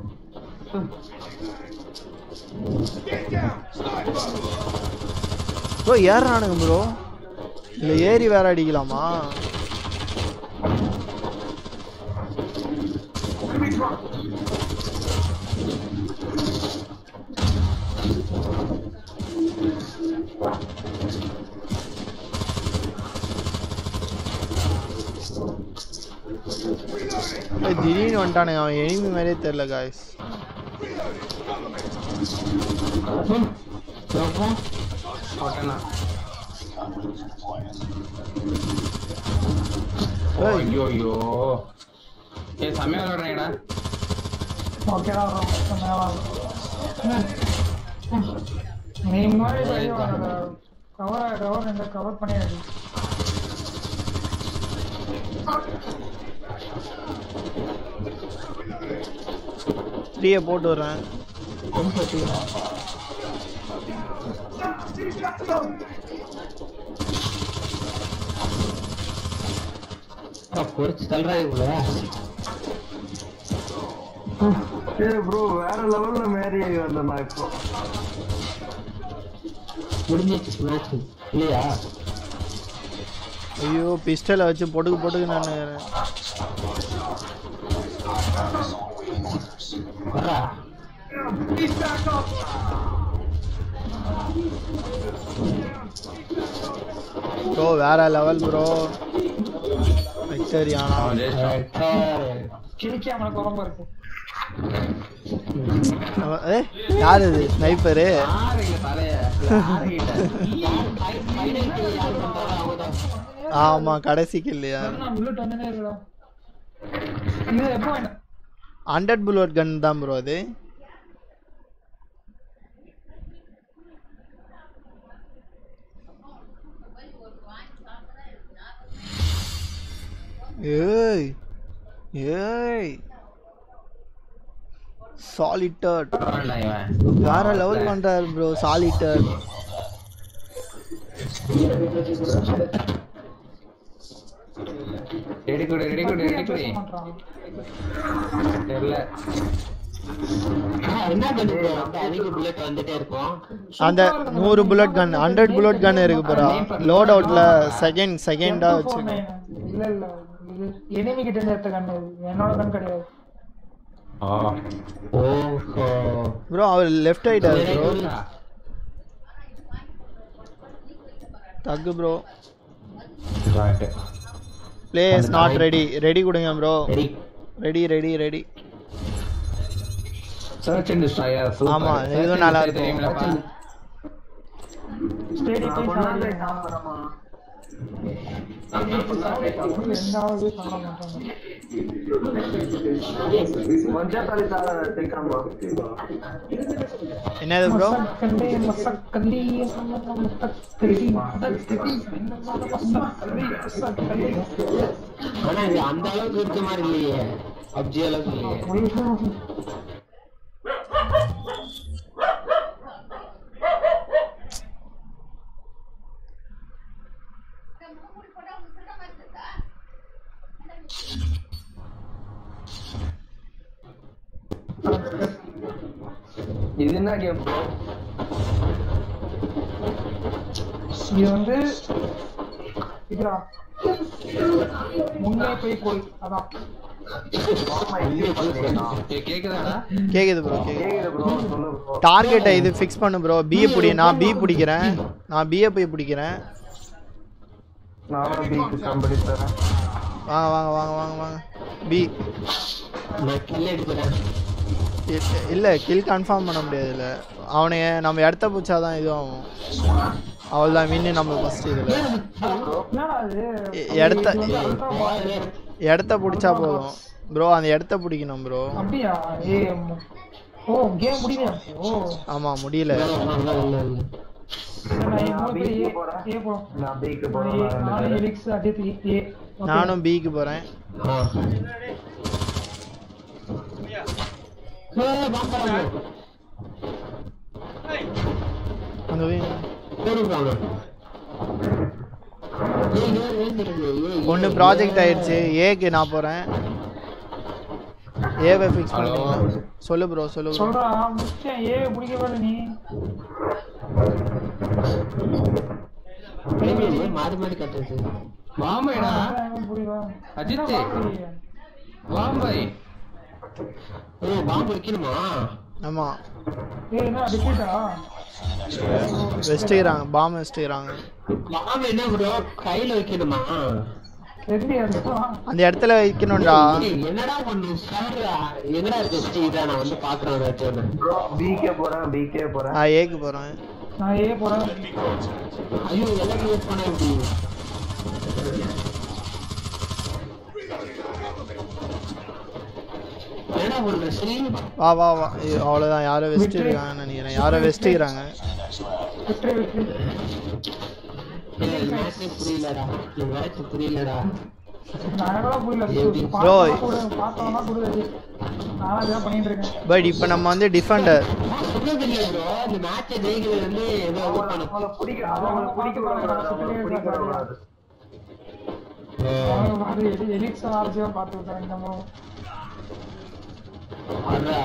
ப்ரோ ஏறானுங்க ப்ரோ. இல்ல ஏறி வேற அடிக்கலாமா? திடீர்னு வந்துட்டானுங்க. அவன் எனிமி மாதிரியே தெரியல காய்ஸ். ஐயோ ஐயோ ஏ சமயம் விளையாடுறீங்கடா. ஓகேடா நீ மாதிரி கவர் இந்த கவர் பண்ணியாச்சு. த்ரீயை போட்டு வர்றேன். பொறிச்சு தள்ளுறாங்க உள்ள. சரி ப்ரோ வேற லெவல்ல மேரி ஆகி வந்தேன் நான் இப்போ. முடிஞ்சிச்சு மேட்ச் இல்லையா? ஐயோ பிஸ்டலை வச்சு பொடுக்கு நான் வரா ப்ரோ வேற லெவல் ப்ரோ. விக்டரியானா கிழிக்காம குழம்பு இருக்கு. யார் இது ஸ்னைப்பரு? ஆமா கடைசிக்கு இல்லையா? 100 புல்லட் கன் தான் ப்ரோ அது. ஏய் ஏய் சாலிட்டர் வேற லெவல் பண்றாரு ப்ரோ. சாலிட்டர் ரெடி கொடு தெரியல. என்ன கண்ணு அதிக புல்லட் வந்துட்டே இருக்கும். அந்த 100 புல்லட் கன் 100 புல்லட் கன் இருக்கு ப்ரோ. லோட் அவுட்ல செகண்டா வச்சு. இல்ல இது எனிமி கிட்ட இருந்து எடுத்த கன். என்னோட கன் கிடையாது. ஓஹோ ப்ரோ அவர் லெஃப்ட் ஆயிட்டாரு ப்ரோ. தக்கு bro. Play is not ready கொடுங்க bro. Ready search and destroyer super. ஆமா இது நல்லா இருக்கும். ஸ்டேடி போய் சாப்பிடுங்க. என்னது ப்ரோ? அந்த அளவுக்கு இருக்க மாதிரி இல்லையே. பப்ஜி அளவுக்கு இல்லையே. இது என்ன கேம் ப்ரோ? இது வந்து இதுடா முன்னே போய் கோல். அதான் கேக்குதாடா? கேக்குது ப்ரோ. கேக்குது ப்ரோ சொல்லு ப்ரோ. டார்கெட்டை இது ஃபிக்ஸ் பண்ணு ப்ரோ. பி புடி. நான் பி பிடிக்கிறேன். நான் பிஏ போய் பிடிக்கிறேன். நானும் பீக்கு கம்பெனி தரேன். வாங்க பி. நான் கில் எடுக்கிறேன். இல்லை கில் கன்ஃபார்ம் பண்ண முடியாது. இல்லை அவனைய நம்ம இடத்த பிடிச்சாதான் இதுவும் ஆகும். அவள்தான் வின்னு நம்ம ஃபர்ஸ்ட் இதில் இடத்த பிடிச்சா போதும் ப்ரோ. அந்த இடத்த பிடிக்கணும் ப்ரோ. அப்படியா? ஓ கேம் முடியல. ஓ ஆமா முடியல. நான் பீக்கு போறேன். நான் எலிக்ஸ் அடித்து நானும் பிக்கு போறேன். அங்க போய் ஒன்று ப்ராஜெக்ட் ஆயிடுச்சு. ஏக்கு நான் போகிறேன். ஏவை ஃபிக்ஸ் பண்ணுங்க. சொல்லு ப்ரோ சொல்லு ப்ரோ. சொல்றா முக்கியம் ஏவை பிடிக்க பாரு நீ. மாறி மாறி கட்டுறது வாம்பைடா அஜித் வாம்பை. பாம்பு வைக்கணுமா? ஆமா என்ன டிக்கெட்டா வெஸ்டிறாங்க. பாம்பு வெஸ்டிறாங்க. பாம்பு என்ன ப்ரோ கையில வைக்கணுமா? அந்த இடத்துல வைக்கணும்டா. என்னடா பண்ணு சார்ரா எங்கடா வெஸ்டி இத நான் வந்து பாக்குறேன். ப்ரோ பிகே போறேன். நான் ஏக்கு போறேன். நான் ஏ போறேன். ஐயோ எல்லாம் யூஸ் பண்ண எப்படி? என்ன பண்ற ஸ்ரீ? வா வா வா. அவ்வளவுதான். யாரோ வெஸ்ட் இருக்காங்க நினைக்கிறேன். யாரோ வெஸ்டிறாங்க. மேட்ச் புரியலடா. மேட்ச் புரியலடா. ப்ரோ பார்த்தோம்னா புரியுது. நான் அத பண்ணிட்டு இருக்கேன். பட் இப்போ நம்ம வந்து டிஃபெண்டர். புரியல ப்ரோ. இந்த மேட்ச் ஜெயிக்கிறது வந்து ஏதோ அவங்கள பிடிக்க கூடாது. எலிக்ஸ் ஆர்ஜியா பார்த்து விட்டாங்க நம்ம. அடா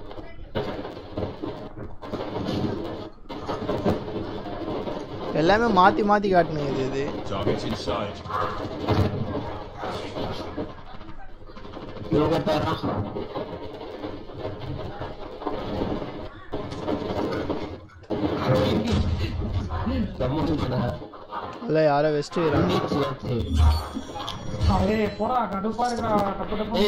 எல்லாமே மாத்தி மாத்தி காட்டுனீங்க. இது அல்ல யாரோ வெஸ்ட் போடா கடுப்பா இருக்கா. டப்பு டப்பு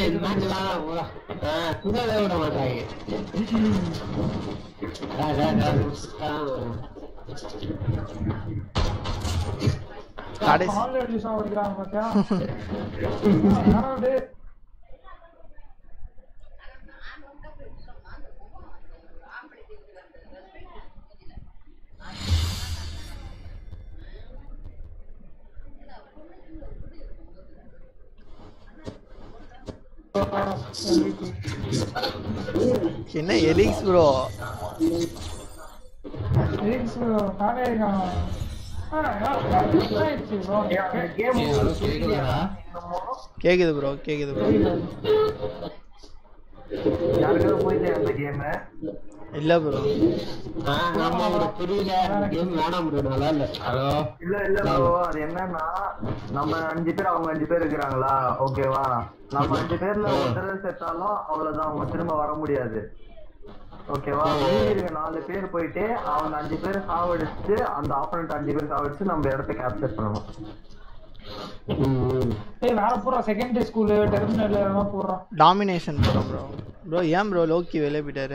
என்ன எலிக்ஸ் ப்ரோ? எலிக்ஸ் காலே இருக்கான். கேக்குது ப்ரோ கேக்குது ப்ரோ. யாருக்காவது போயிட்டு அந்த கேம் இல்ல ப்ரோ. ஆமா ப்ரோ புரியல. கேம் வேணாம் ப்ரோ. நல்லா இல்ல. ஹலோ இல்ல ப்ரோ. அது என்னன்னா நம்ம 5 பேர் அவங்க 5 பேர் இருக்காங்களா? ஓகேவா? நம்ம 5 பேர்ல ஒருத்தர் செத்தாலும் அவ்வளவுதான். அவங்க திரும்ப வர முடியாது. ஓகேவா? வெளியே 4 பேர் போயிட்டு அவங்க 5 பேர் சாவடிச்சு அந்த ஆப்போனன்ட் 5 பேர் சாவடிச்சு நம்ம இடத்த கேப்சர் பண்ணணும். வேற போறா செகண்டரி ஸ்கூல் டெர்மினல் எல்லாம் போறா. டாமினேஷன் போறோம் ப்ரோ. ப்ரோ ஏன் ப்ரோ லோக்கி வெளியே போயிட்டாரு?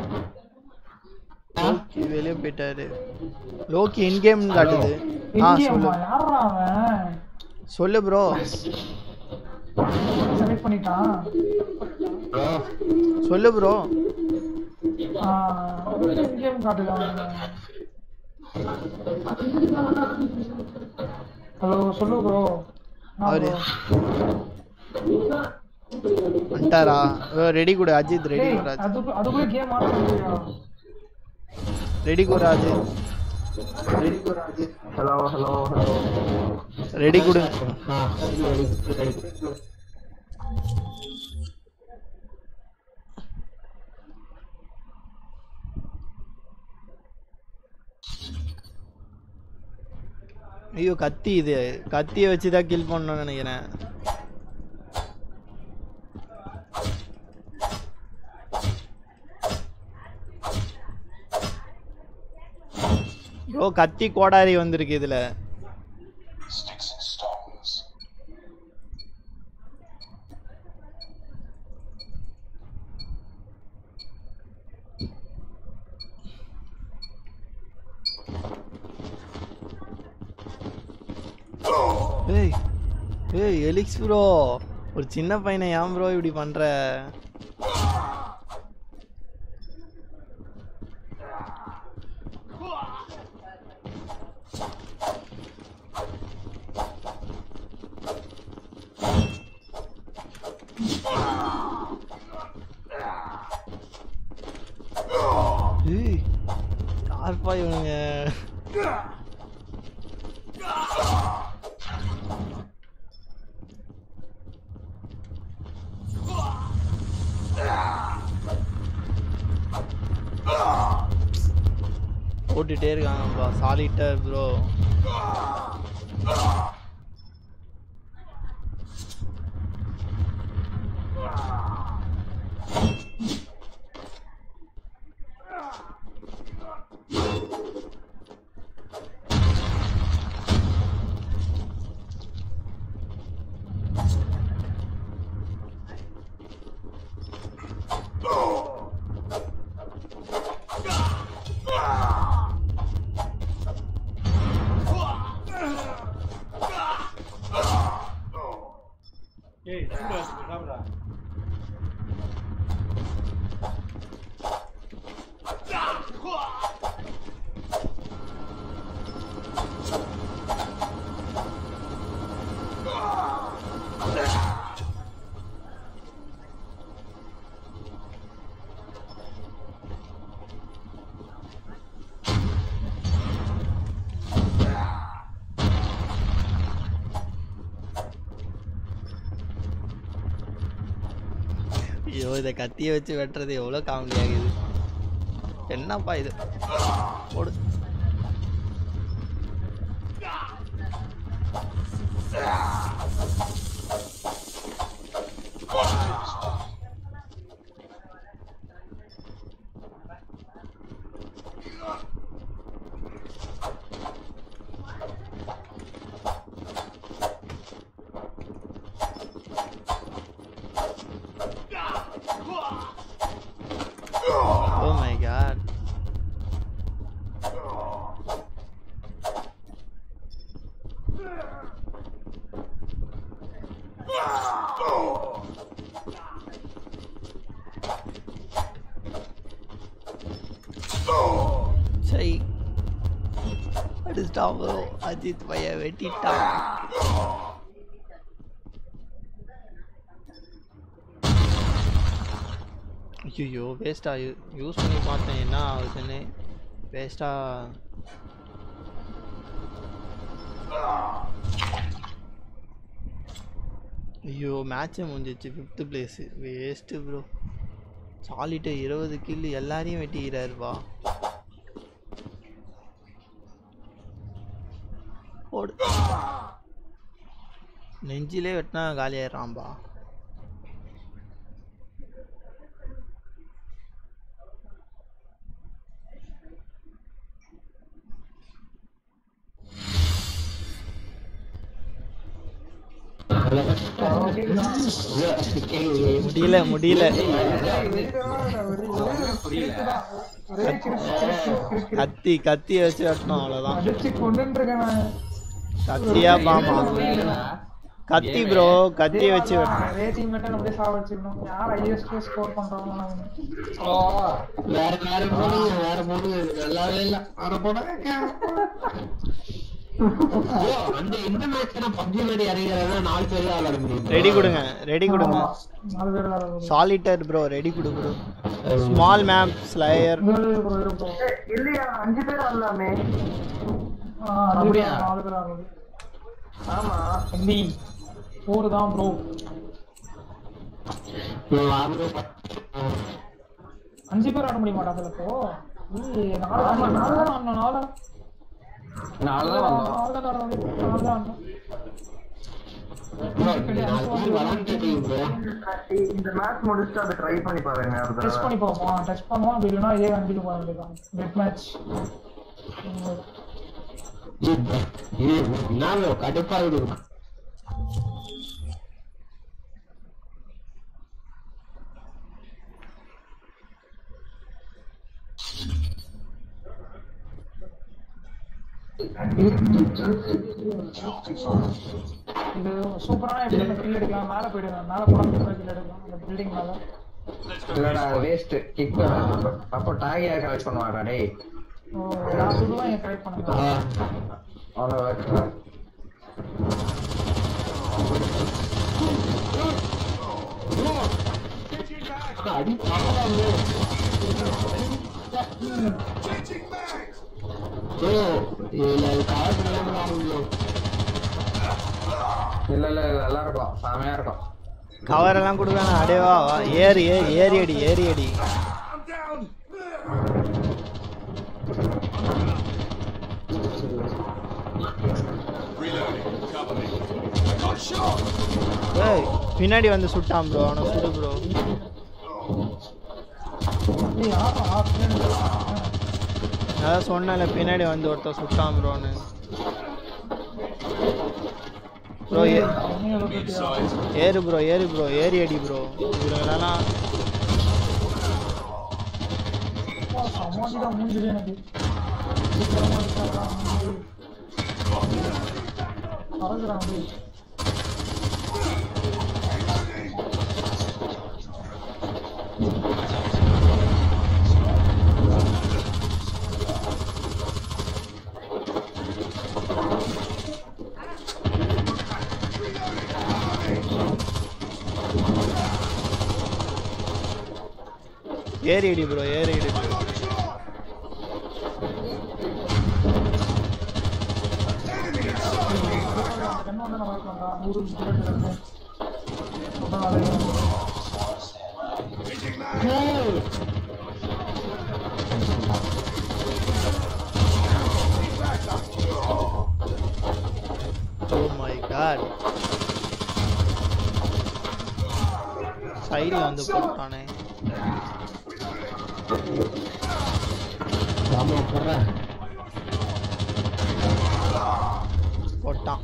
லோக்கி வெளியே போயிட்டாரு. லோக்கி இன் கேம் காட்டுது. சொல்லு. யாரா அவன்? சொல்லு ப்ரோ. செலக்ட் பண்ணிட்டான். சொல்லு ப்ரோ. இன் கேம் காட்டுது. ஹலோ சொல்லு ப்ரோ. அவரு வந்துட்டாரா? ரெடி கூட அஜித். ரெடி கூட அஜித். அதுக்குள்ள கேம் ஆட முடியா? ரெடி கூட அஜித். ஹலோ ரெடி கூட. ஐயோ கத்தி. இது கத்தியை வச்சுதான் கில் பண்ணணும்னு நினைக்கிறேன். ப்ரோ கத்தி கோடாரி வந்திருக்கு இதுல. ஏய் எலிக்ஸ் ப்ரோ, ஒரு சின்ன பையனை ஏன் ப்ரோ இப்படி பண்ற? யார்ப்பா இவனுங்க? போட்டுட்டே இருக்காங்கப்பா. Solitaire bro. ஐயோ, இதை கத்தியை வச்சு வெட்டுறது எவ்வளோ காமெடி ஆகுது. என்னப்பா இது? போடு. Oh my god. சரி, அடிச்சிட்டான் ப்ரோ. அஜித் பைய வெட்டிட்டான். ஐயோ, வேஸ்டா யூஸ் பண்ணி பார்த்தேன். என்ன ஆகுதுன்னு வேஸ்டா. ஐயோ, மேட்சே முடிஞ்சிச்சு. 5th place. Waste bro. சாலிட்டு 20 கில் எல்லாரையும் வெட்டிக்கிறாருப்பா. ஓடு. நெஞ்சிலே வெட்டினா காலியாயிடுறான்பா. முடியல கத்தி வச்சு வெட்டணும். அவ்வளவுதான். கத்தியா பாமா? கத்தி ப்ரோ, கத்தி வச்சு வெட்டணும். ரெடி கொடுங்க, ரெடி கொடுங்க. சாலிட்டர் ப்ரோ, ரெடி கொடு ப்ரோ. Small map slayer. இல்லையா 5 பேர் ஆடலாமே. அப்படியா? 4 பேர் ஆடுறது. ஆமா தம்பி 4 தான் ப்ரோ. 5 பேர் ஆட முடிய மாட்டாங்க இப்போ. 4 இந்த மேட்ச் முடிச்சுட்டு அதை ட்ரை பண்ணி பாருங்க. டெஸ்ட் பண்ணி பார்ப்போம். டெஸ்ட் பண்ணுவோம். அப்படி இல்லைன்னா இதே கண்டினியூ பண்ண வேண்டியதான். Bad match. கடுப்பாகுது. இது சூப்பரான எப்படி கில் எடுக்கலாம். மேல போயிடுங்க. மேல போனா கில் எடுக்கலாம். அந்த பில்டிங் மேல. இல்லடா வேஸ்ட் கிக் பண்ண. அப்ப டாகியா கலெக்ட் பண்ணுவாடா டேய். ஓ, நான் சுடுவான். என் கரெக்ட் பண்ணுங்க. அவ்வளோ அடி ப்ரோ இல்ல கவர் பண்ணாம ஆகுது இல்ல இல்ல நல்லா இருக்கும் செமையா இருக்கும் கவர் எல்லாம் கொடுக்கான அடேவா ஏறி அடி ஏய் பின்னாடி வந்து சுட்டான் ப்ரோ அவனை சுடு ப்ரோ அதான் சொன்னல பின்னாடி வந்து ஒருத்தர் சுட்டான் ப்ரோன்னு ப்ரோ ஏறு ப்ரோ ஏறி அடி ப்ரோ இல்லைனா சமாளிதான் மூஞ்சிலே எனக்கு பறக்குறான் அப்படியே ஏறி அடி ப்ரோ Oh my god. சைடுல வந்து போட்டானே ஆமா போறேன் போட்டான்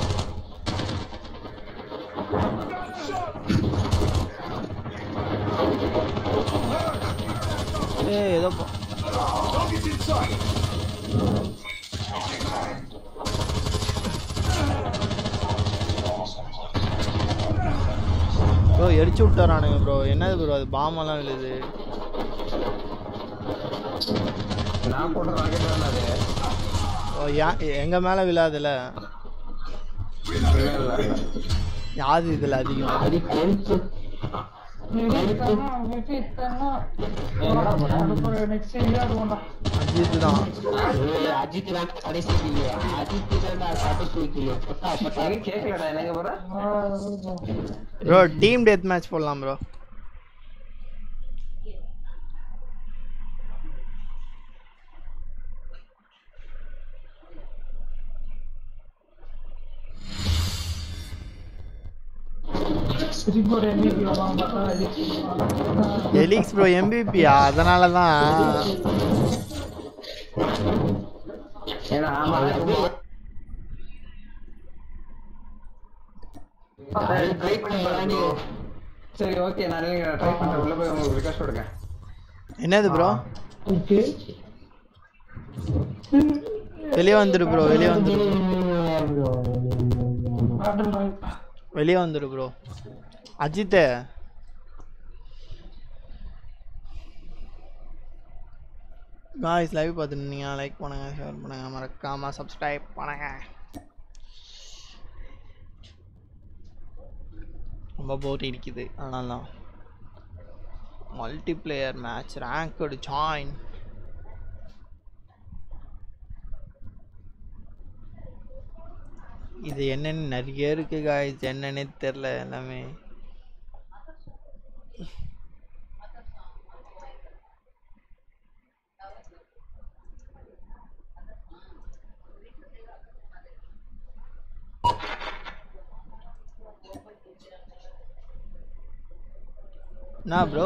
ஏதோ ப்ரோ எரிச்சு விட்டாரானுங்க ப்ரோ என்னது ப்ரோ அது பாமெல்லாம் விழுது நான் போட்ட ராக்கெட் தான் அது எங்க மேல விழாதுல யாது இதுல அதிகம் அது கொழுப்பு நெக்ஸ்ட் ஏரியா இருக்கும்டா அஜித் தான் அஜித் தான் கடைசி இல்லையா அஜித் தான் கடைசி இல்லையா கேட்கலடா எனக்கு போற ப்ரோ டீம் டெத் மேட்ச் போடலாம் ப்ரோ எலிக்ஸ் ப்ரோ எம்பிபியா அதனால தான் ஏன்னா ஆமா ட்ரை பண்ணி சரி ஓகே நான் ட்ரை பண்றேன் உள்ள போய் உங்களுக்கு ரிக்வெஸ்ட் கொடுங்க என்னது ப்ரோ வெளியே வந்துரு ப்ரோ வெளியே வந்துரு ப்ரோ அஜித் காய்ஸ் லைவ் பார்த்துருந்தீங்க லைக் பண்ணுங்க ஷேர் பண்ணுங்க மறக்காம சப்ஸ்கிரைப் பண்ணுங்க ரொம்ப போர் இருக்குது அதனால தான் மல்டிப்ளேயர் மேட்ச் ரேங்க்டு ஜாயின் இது என்னன்னு நிறைய இருக்கு காய்ஸ் என்னன்னே தெரில எல்லாமே என்ன ப்ரோ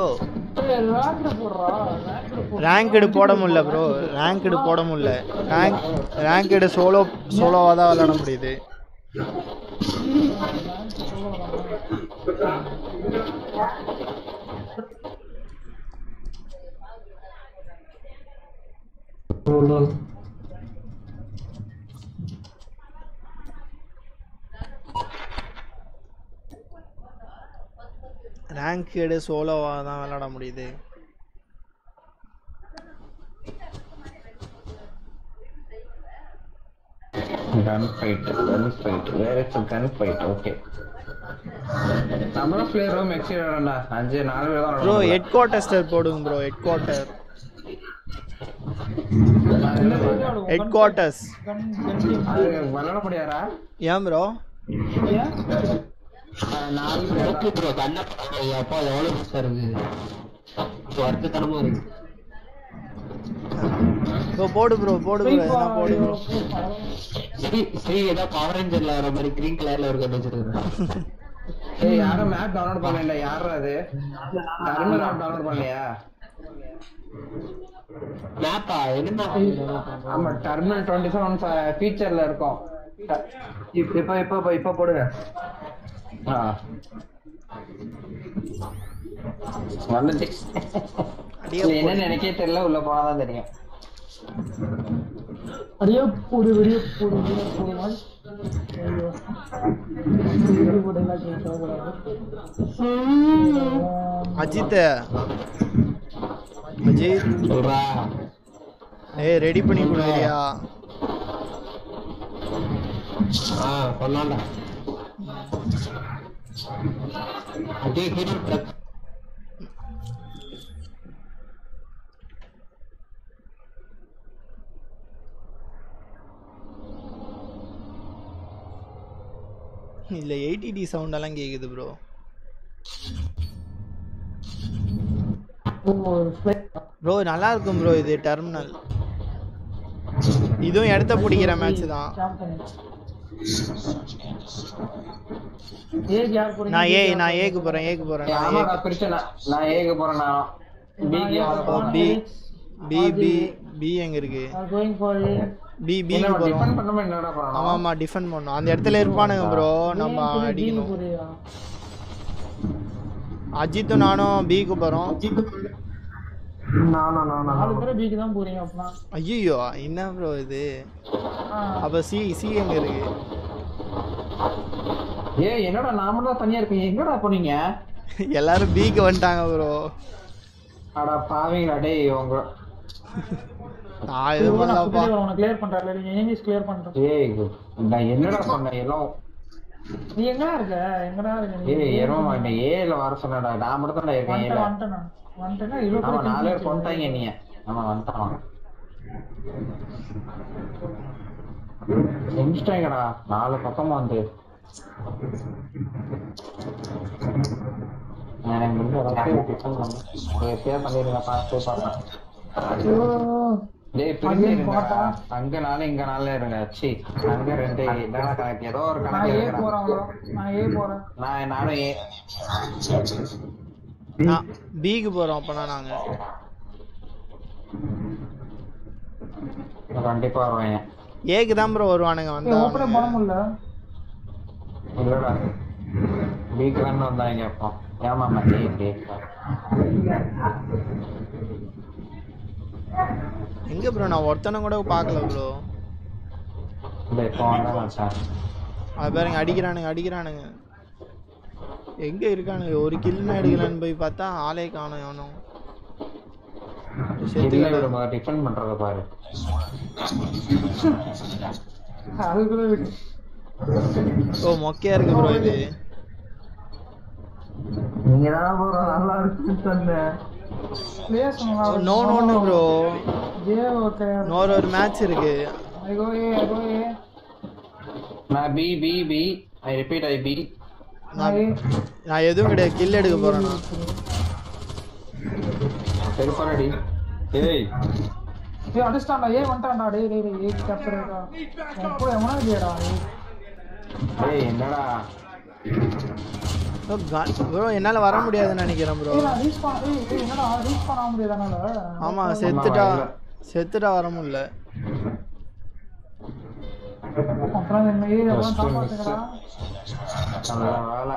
ரேங்க்டு போட முடியல ப்ரோ ரேங்க்டு போட முடியல ரேங்க்டு சோலோவாக தான் விளையாட முடியுது ரேங்க்டு சோலோவாக தான் விளையாட முடியுது gunfight where it's a gunfight okay நம்ம பிளேயர் ரூம் எக்ஸிட் ஆறடா 4 பேர் தான் ப்ரோ ஹெட் குவார்ட்டர்ஸ்டர் போடுங்க bro headquarter headquarters. அது விளையாட முடியாதா? ஏன் ப்ரோ? ஓகே ப்ரோ கண்ணா அப்பா எவ்வளவு பெருசா இருக்கு, வருத்தத்தனமா இருக்கு. ப்ரோ போடு ப்ரோ எதனா போடு ப்ரோ. ஸ்ரீ ஏதோ பவர் ரேஞ்சர்ல வர மாதிரி கிரீன் கலர்ல ஒரு கண்ணு வச்சிருக்கேன். ஏய் யாரும் மேப் டவுன்லோட் பண்ணல, யாரா அது? டர்மினல் ஆப் டவுன்லோட் பண்ணலையா? மேப்பா என்ன? ஆமா டர்மினல் 27 ஃபீச்சர்ல இருக்கும். இப்ப போடுங்க. வந்துச்சு. என்ன நினைக்கே தெரியல, உள்ள போனாதான் தெரியும். அடியே போடு வெளியே போடு மாதிரி. ஐயோ அஜித் சொல்றா. ஏய் ரெடி பண்ணி கொடுறியா? சொன்னாண்டா. அதே ஹீரோ ட்ரக் இல்ல 80D சவுண்ட் எல்லாம் கேக்குது ப்ரோ. ப்ரோ நல்லா இருக்கும் ப்ரோ இது டெர்மினல். இதுவும் இடத்த பிடிக்கிற மேட்ச் தான். நான் ஏக்கு போறேன். ஆமாடா பிரச்சனை. நான் ஏக்கு போறேன். நான் பி எங்க இருக்கு? பி போறோம். டிஃபெண்ட் பண்ணாம என்னடா பண்ணனும்? ஆமா டிஃபெண்ட் பண்ணனும். அந்த இடத்துல இருப்பானுங்க ப்ரோ, நம்ம அடிக்கணும். அஜித் நானும் பிக்கு போறோம். நாலு பேரும் பிக்கு தான் போறீங்க அப்பனா. ஐயோ என்ன ப்ரோ இது? அப்ப சி எங்க இருக்கு? ஏய் என்னடா நாம தான் தனியா இருக்கீங்க, எங்கடா போனீங்க? எல்லாரும் பிக்கு வந்துட்டாங்க ப்ரோ. அட பாவீங்களா டேய் உங்க. நான் இது பண்ணலப்பா. உன கிளியர் பண்றல, நீ எனிமீஸ் கிளியர் பண்ற. ஏய் நான் என்னடா பண்ணேன் எல்லாம்? நீ எங்கடா இருக்க? ஏய் ஏறோ மாட்டே. ஏல வர சொன்னடா. நான் மட்டும் தான் இருக்கேன். ஏல வந்துட்டேனா இலோ ஆமா நாலு பேர் கொண்டாங்க நீ. ஆமா வந்துட்டான். செஞ்சிட்டாங்கடா நாலு பக்கமா வந்து. நான் இங்க வந்து டிஃபன் பண்ணேன். எப்படியா பண்ணிருங்க பாத்து பாப்பேன். டேய் பிரிஞ்சிருங்கடா. அங்க நாளே இங்க நாளே இருங்க. சி அங்க ரெண்டு என்னடா கணக்கு? ஏதோ ஒரு கணக்கு இருக்குடா. நானும் ஏ பிக்கு போறோம். அப்பனா நாங்க கண்டிப்பா வருவாங்க. ஏக்கு தான் ப்ரோ வருவானுங்க. வந்தா ஓபன் பண்ண முடியல. இல்லடா பிக்கு தான் வந்தாங்க அப்போ. ஏமாமா டேய் எங்க ப்ரோ? நான் ஒருத்தனை கூட பார்க்கல ப்ரோ. டேய் இப்போ வந்தாங்க சார். அது பாருங்க அடிக்கிறானுங்க. எங்க இருக்கானுங்க? ஒரு கில்னா எடுக்கலான்னு போய் பார்த்தா ஆளே காணோம். எவனும் இல்ல விடுமா டிஃபெண்ட் பண்றத பாரு. அதுக்குள்ள விட்டு. ஓ மொக்கையா இருக்கு ப்ரோ இது. நீங்க தான் ப்ரோ நல்லா இருக்குன்னு சொன்னேன். Place no bro. ஏ ஓகே. ஒரு மேட்ச் இருக்கு. ஐகோ ஏ. நான் B I repeat I B. நான் எதுவும் கிடையாது. கில் எடுக்க போறேன் நான். செருப்பாடி. ஏய் அடிச்சான்டா. ஏ வந்துட்டான்டா. டேய் ஏ கேப்சர்டா. எப்போ எவனா இல்லடா. டேய் என்னடா? ப்ரோ என்னால வர முடியாதுன்னு நினைக்கிறேன் ப்ரோ. நான் ரீஸ்பான் என்னடா ரீஸ்பான் ஆக முடியாதனால. ஆமா செத்துட்டா வர முடியல. அப்புறம் என்ன எல்லாம் காப்பாத்துங்கடா. வேலை.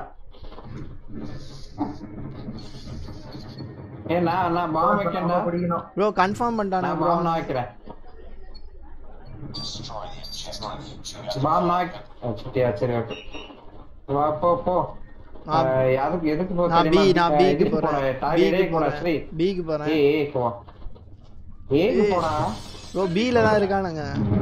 ஏ நான் பாம் வைக்கேன்டா. ப்ரோ கன்ஃபார்ம் பண்ணிட்டானே ப்ரோ. பாம் நான் வைக்கிறேன். பாம் நான் சரி ஓகே. வா போ. எதுக்கு போ? நான் பிக்கு போறேன். டாய்லெட் போடா ஸ்ரீ. பிக்கு போறேன். ஏய் போ. ஏய் போடா. ப்ரோ பில தான் இருக்கானுங்க.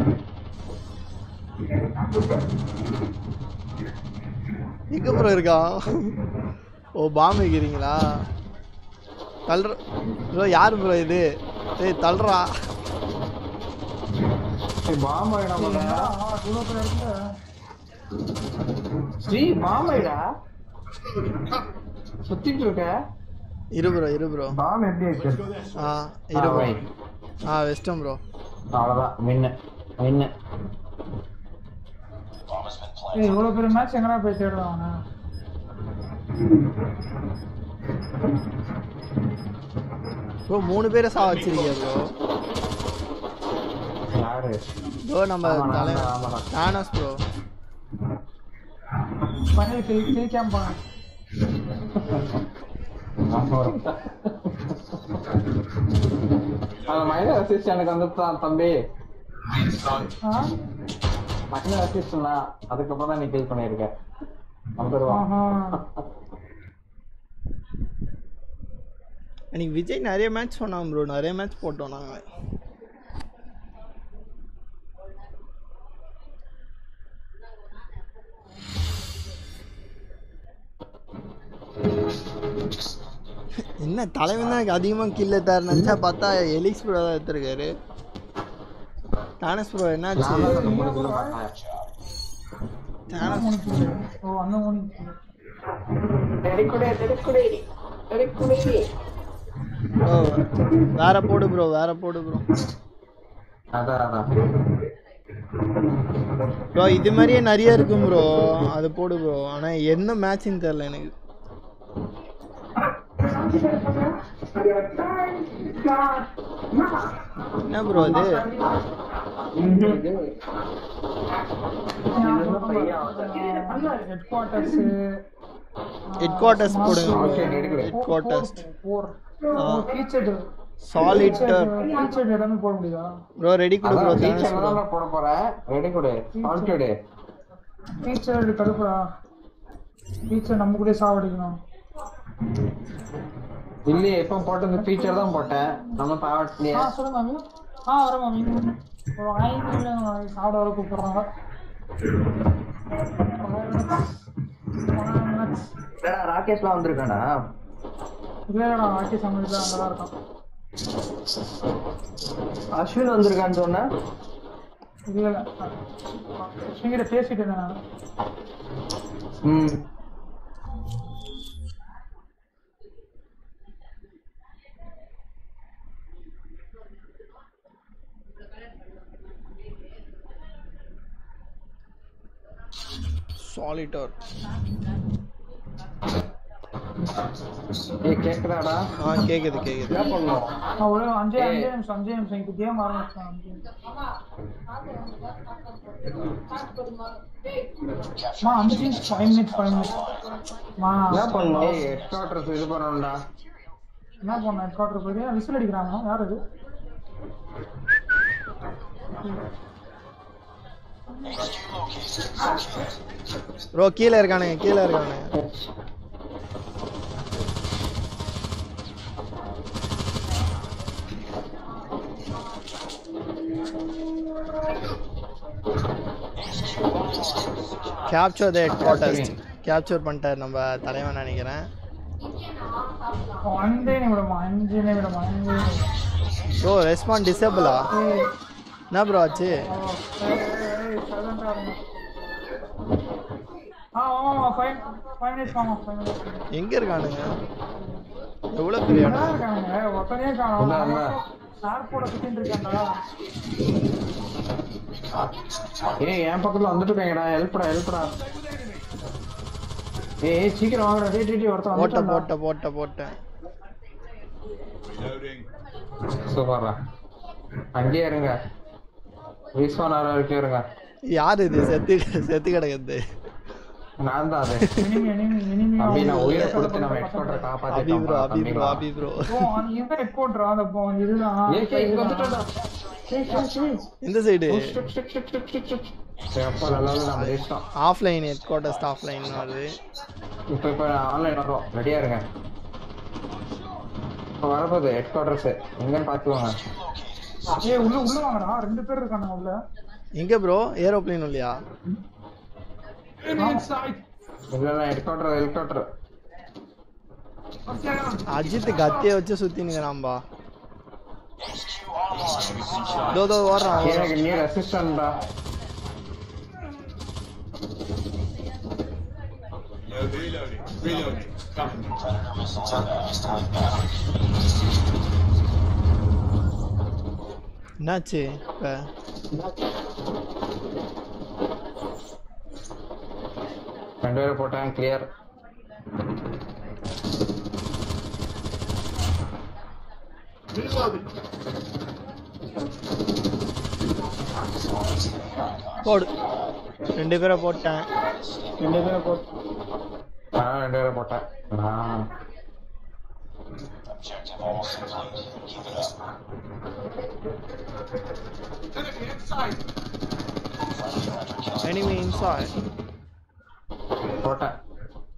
எங்க ப்ரோ இருக்கா? ஓ பாம் வைக்கிறீங்களா? தள்ளுற ப்ரோ. யாரு ப்ரோ இது? ஏய் தள்ளுறா. பாம் ஆயிடா போல. இவ்வளோ பேர் இருக்குல்ல. ஸ்ரீ பாம் ஆயிடா சுத்திட்டு இருக்க. இரு ப்ரோ பாம் எப்படி இருக்கு? இரு ப்ரோ. West Ham bro. அவ்வளவுதான் வின்னு. Bomb has been planted. ஏய் இவ்வளோ பெரிய மேட்ச் எங்கடா போய் தேடுறான் அவனை? ப்ரோ 3 பேரை சா வச்சிருக்கீங்க ப்ரோ. யாரு? ப்ரோ நம்ம தானஸ் ப்ரோ. பண்ணி கிளிக்காம போனேன். அந்த மைனர் அசிஸ்ட் எனக்கு வந்துட்டான் தம்பி. மைனர் அசிஸ்ட்னா அதுக்கப்புறம் தான் நீ கில் பண்ணிருக்க. வந்துருவான். இன்னைக்கு விஜய் நிறைய மேட்ச் சொன்னான் ப்ரோ. நிறைய மேட்ச் போட்டோம் நாங்கள். என்ன தலைவன் தான் அதிகமாக கில்ல தர நினச்சா பார்த்தா எலிக்ஸ் ப்ரோ தான் எடுத்துருக்காரு. தானஸ் ப்ரோ என்னாச்சு? வேற போடு ப்ரோ. ப்ரோ இது மாதிரியே நிறைய இருக்கும் ப்ரோ. அது போடு ப்ரோ. ஆனால் என்ன மேட்ச்னு தெரியல எனக்கு. என்ன ப்ரோ அது? ஹெட் குவார்ட்டர்ஸ் போடுங்க ப்ரோ. ஹெட் குவார்ட்டர்ஸ் சாலிட்டர் எல்லாமே போட முடியுதா ப்ரோ? ரெடி கொடு ப்ரோ. டீச்சர் தான் போட போறேன். ரெடி கொடு. Salted teacher கடுப்புடா. டீச்சர் நம்ம கூட சாவடிக்கணும். இல்லையே இப்போ போட்டது ஃபீச்சர் தான் போட்டேன். நம்ம பாவட்லயே. சொல்லுங்க மாமி. வர மாமி. ஒரு 5 நிமிஷம் சாப்பிட வர கூப்பிடுறாங்க. ராகேஷ்லாம் வந்திருக்கானா? இல்லடா ராகேஷ் அங்க அங்கதான் இருக்கான். அஸ்வின் வந்திருக்கான்னு சொன்ன? இல்ல நீங்க பேசிட்டு இருந்தேன். சாலிட்டர் கேக்குதாடா? கேக்குது. என்ன பண்ணோம்? ஒரு 5 நிமிஷம் இந்த கேம் ஆரம்பிச்சோம். மா 5 நிமிஷம் 5 மினிட்ஸ் மா என்ன பண்ணோம்? ஹெட்குவார்ட்டர்ஸ் இது பண்ணணும்டா. என்ன பண்ண? ஹெட்குவார்ட்டர் போய் விசில் அடிக்கிறாங்க. யார் அது? ப்ரோ கீழே இருக்கானுங்க. Capture the ஹெட்குவார்ட்டர்ஸ். கேப்சர் பண்ணிட்டார் நம்ம தலைவன் நினைக்கிறேன். 5 நிமிடம். ப்ரோ ரெஸ்பாண்ட் டிசேபிளா? என்ன ப்ரோ ஆச்சு? எங்க இருக்கானுங்க? எவ்வளவு பெரிய என் பக்கத்துல வந்துட்டு இருக்காங்கடா. ஹெல்ப்டா. சீக்கிரம் வாங்கடா. போட்டேன். சூப்பர்ரா. அங்கேயே இருங்க. ரீஸ்பான் ஆற வரைக்கும் இருங்க. யார் இது செத்து கிடக்குது? நான் தான் அது. அபி நான் உயிரை கொடுத்து நம்ம ஹெட்குவார்ட்டரை காப்பாத்திட்டோம். அபி ப்ரோ இந்த ஹெட்குவார்ட்டர் அந்த இதுதான். இங்க வந்துட்டடா. இந்த சைடு அப்பா நல்லா நம்ம ஜெயிச்சிட்டோம். ஆஃப்லைன் ஹெட்குவார்ட்டர்ஸ் ஆஃப்லைன் வருது. இப்போ ஆன்லைன் வரோம். ரெடியா இருங்க. இப்போ வரப்போகுது ஹெட்குவார்ட்டர்ஸ். எங்கன்னு பார்த்துக்கோங்க. உள்ள வாங்கடா. 2 பேர் இருக்கானுங்க உள்ள. எங்க ப்ரோ? ஏரோப்ளேன் இல்லையா? இல்ல ஹெலிகாப்டர். அஜித் கத்திய வச்சு சுத்தி நிக்கிறான்பா. தோ ஓடுறான். எனக்கு நீ ரெசிஸ்டன்டா. என்னாச்சு இப்ப? ரெண்டு பேரும் போட்டாங்க கிளியர். போடு. ரெண்டு பேரை போட்டேன். ரெண்டு பேரும் போட்டேன். Objective almost complete. Keep it up. Enemy inside. போட்டேன்.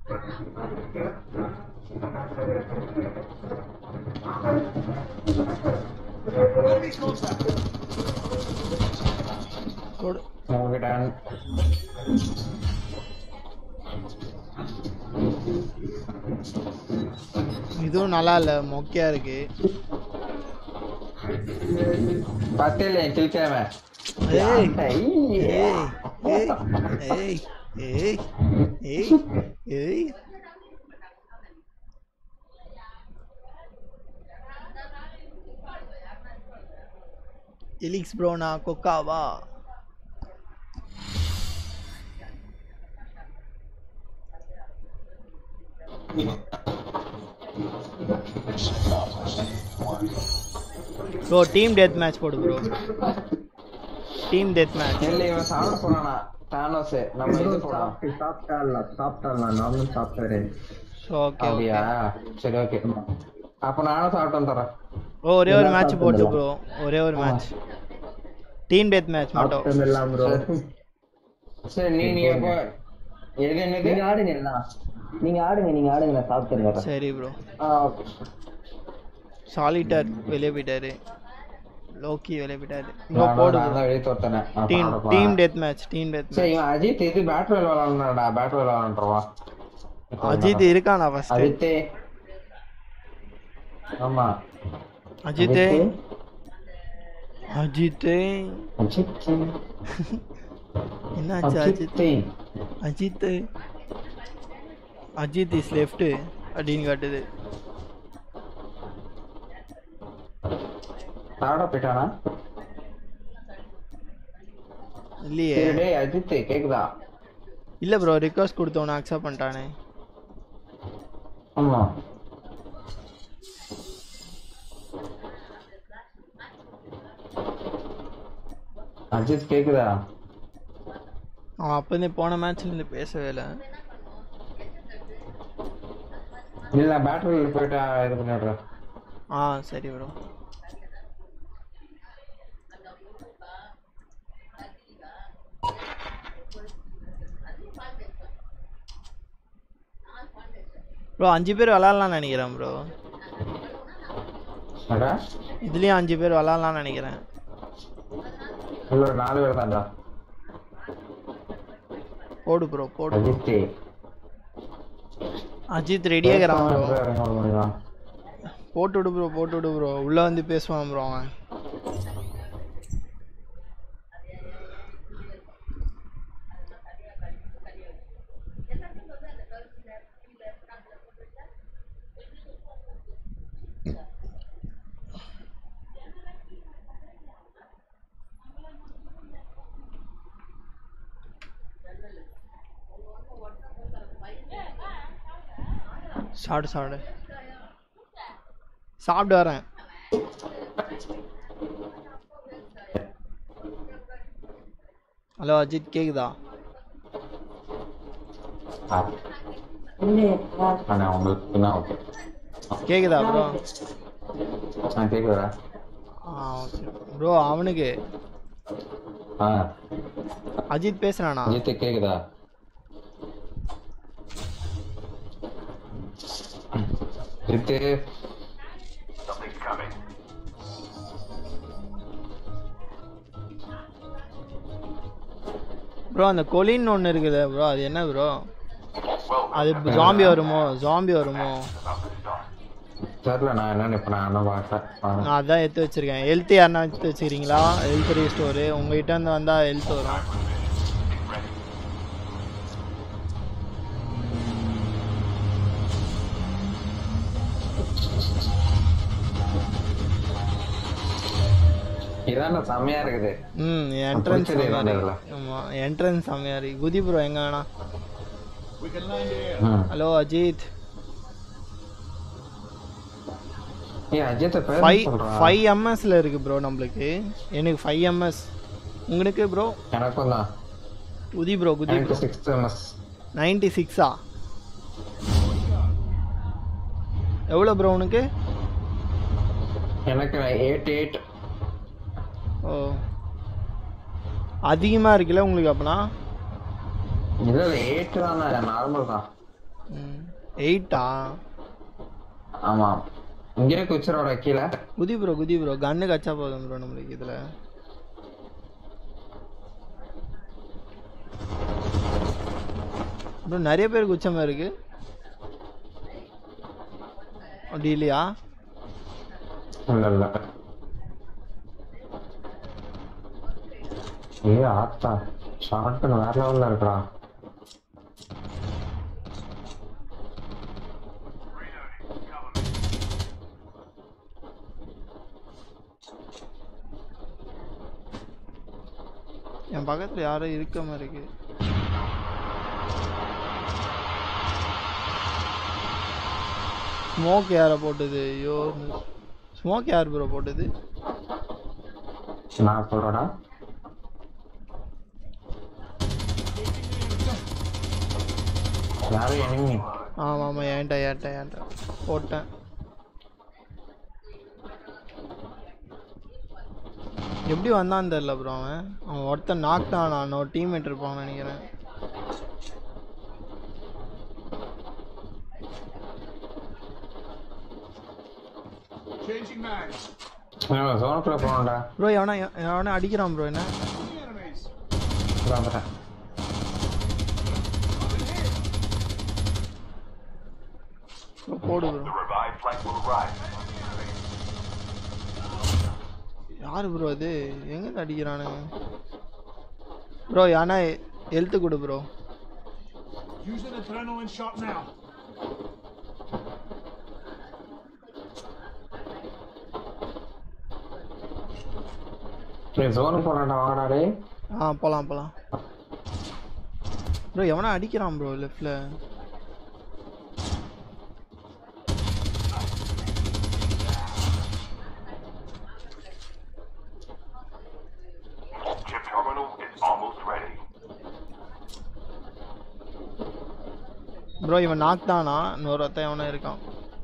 போடு. மூவிடான். இதுவும் நல்லா இல்ல, மொக்கையா இருக்கு. பத்தேல கில்காம. ஏய் ஏய் ஏய் ஏய் ஏய் ஏய் எலிக்ஸ் ப்ரோ நான் கொக்காவா? ப்ரோ டீம் டெத் மேட்ச் போடு ப்ரோ. Team death match. இல்ல இவன் சாப்பிட போறானா தானோஸ்? நம்ம இது போலாம். சாப்பிட்டான் நானும் சாப்பிட்டேன். ஓகே அப்படியா? சரி ஓகே. அப்ப நானும் சாப்பிட்டு வந்துறேன். ஒரே ஒரு மேட்ச் போட்டு ப்ரோ. ஒரே ஒரு மேட்ச். டீம் டெத் மேட்ச் மட்டும். சாப்பிட்டேன் ப்ரோ. சரி நீ எப்போ எது என்னது? நீங்க ஆடுங்க நான் சாப்பிட்டுறேன். சரி ப்ரோ. ஓகே. சாலிட்டர் வெளியே போயிட்டாரு. லோக்கி வெளியே போயிட்டாரு. ப்ரோ போடு. நான் வெளிய தோத்தனே. Team death match. Team death சரி மேட்ச். அஜித் இது பேட்டில் விளையாடணும்டா. பேட்டில் விளையாடுறவா? அஜித் இருக்கானா ஃபர்ஸ்ட்? அஜித். ஆமா அஜித். என்னாச்சு அஜித்? அஜித் இஸ் லெஃப்ட் அப்படின்னு காட்டுது. சாப்பிட போயிட்டானா? இல்லையே. டேய் அஜித் கேக்குதா? இல்ல ப்ரோ, ரிக்வெஸ்ட் கொடுத்தவன அக்செப்ட் பண்ணிட்டானே. ஆமா அஜித் கேக்குதா? அவன் அப்போதே போன மேட்ச்ல இருந்து பேசவே இல்லை. இல்ல பேட்டரியில் போயிட்டு இது பண்ணிடுறேன். சரி ப்ரோ. ப்ரோ 5 பேர் விளாட்லாம்னு நினைக்கிறேன் ப்ரோ. இதுலயும் 5 பேர் விளாட்லாம்னு நினைக்கிறேன். இல்ல 4 பேர் தான்டா. போடு ப்ரோ போடு. அஜித் ரெடியா இருக்கான் ப்ரோ. போட்டு விடு ப்ரோ. உள்ள வந்து பேசுவான் ப்ரோ அவன். சாப்பிட்டு வரேன். ஹலோ அஜித் கேக்குதா? கேக்குதா ப்ரோ? கேக்குதா? Okay bro. அவனுக்கு அஜித் பேசுறானா? அஜித் கேக்குதா? ப்ரோ அந்த கொலின் ஒன்று இருக்குது ப்ரோ, அது என்ன ப்ரோ? அது ஜாம்பி வருமோ? தெரியல நான் என்னன்னு இப்ப நான் என்ன பார்த்தேன் நான் அதான் எடுத்து வச்சிருக்கேன். ஹெல்த் யாருன்னா எடுத்து வச்சுக்கிறீங்களா? ஹெல்த் ரீஸ்டோரு உங்ககிட்ட இருந்து வந்தா ஹெல்த் வரும். இதான செம்மையா இருக்குது. என்ட்ரன்ஸ் பிடிச்சது இதான் இதுல. ஆமா என்ட்ரன்ஸ் செம்மையா இருக்கு. குதி ப்ரோ எங்க வேணா. ஹலோ அஜித். அஜித் 5 ms ல இருக்கு ப்ரோ நம்மளுக்கு. எனக்கு 5 ms. உங்களுக்கு ப்ரோ? எனக்கும் தான். குதி ப்ரோ குதி ப்ரோ. 96 ms. 96ஆ? எவ்வளவு ப்ரோ உனக்கு? எனக்கு 88. ஓ அதிகமா இருக்குல்ல உங்களுக்கு அப்பனா? இல்ல 8 தான் நார்மல் தான். 8ஆ? ஆமா இங்கே குச்சரோட கீழ குதி ப்ரோ கன்னு கச்சா போதும் ப்ரோ நம்மளுக்கு இதுல. ப்ரோ நிறைய பேர் குச்சமா இருக்கு. அப்படி இல்லையா? இல்ல ஆத்தா ஷார்ட் வேற லெவல்ல இருக்குடா. என் பக்கத்துல யாரும் இருக்க மாதிரி இருக்கு. ஸ்மோக் யார போட்டது? ஐயோ ஸ்மோக் யார் ப்ரோ போட்டது? நான் போறடா. யாரு எனிமி? ஆமா ஏன்டா போட்டேன். எப்படி வந்தான்னு தெரியல ப்ரோ. அவன் ஒருத்தன் நாக் தான். நான் ஒரு டீம்மேட் இருப்பான்னு நினைக்கிறேன். சோனுக்குள்ள போனடா. ப்ரோ எவனா அடிக்கிறான் ப்ரோ என்ன? போடு ப்ரோ. யாரு ப்ரோ அது? எங்க அடிக்கிறானு ப்ரோ? யானா ஹெல்த் கொடு ப்ரோ. ஜோன் போறடா வாடா டேய். போலாம் ப்ரோ. எவனா அடிக்கிறான் ப்ரோ லெஃப்ட்ல. ப்ரோ இவன் நாக் தானா? இன்னொரு ஒருத்தன் எவனா இருக்கான்.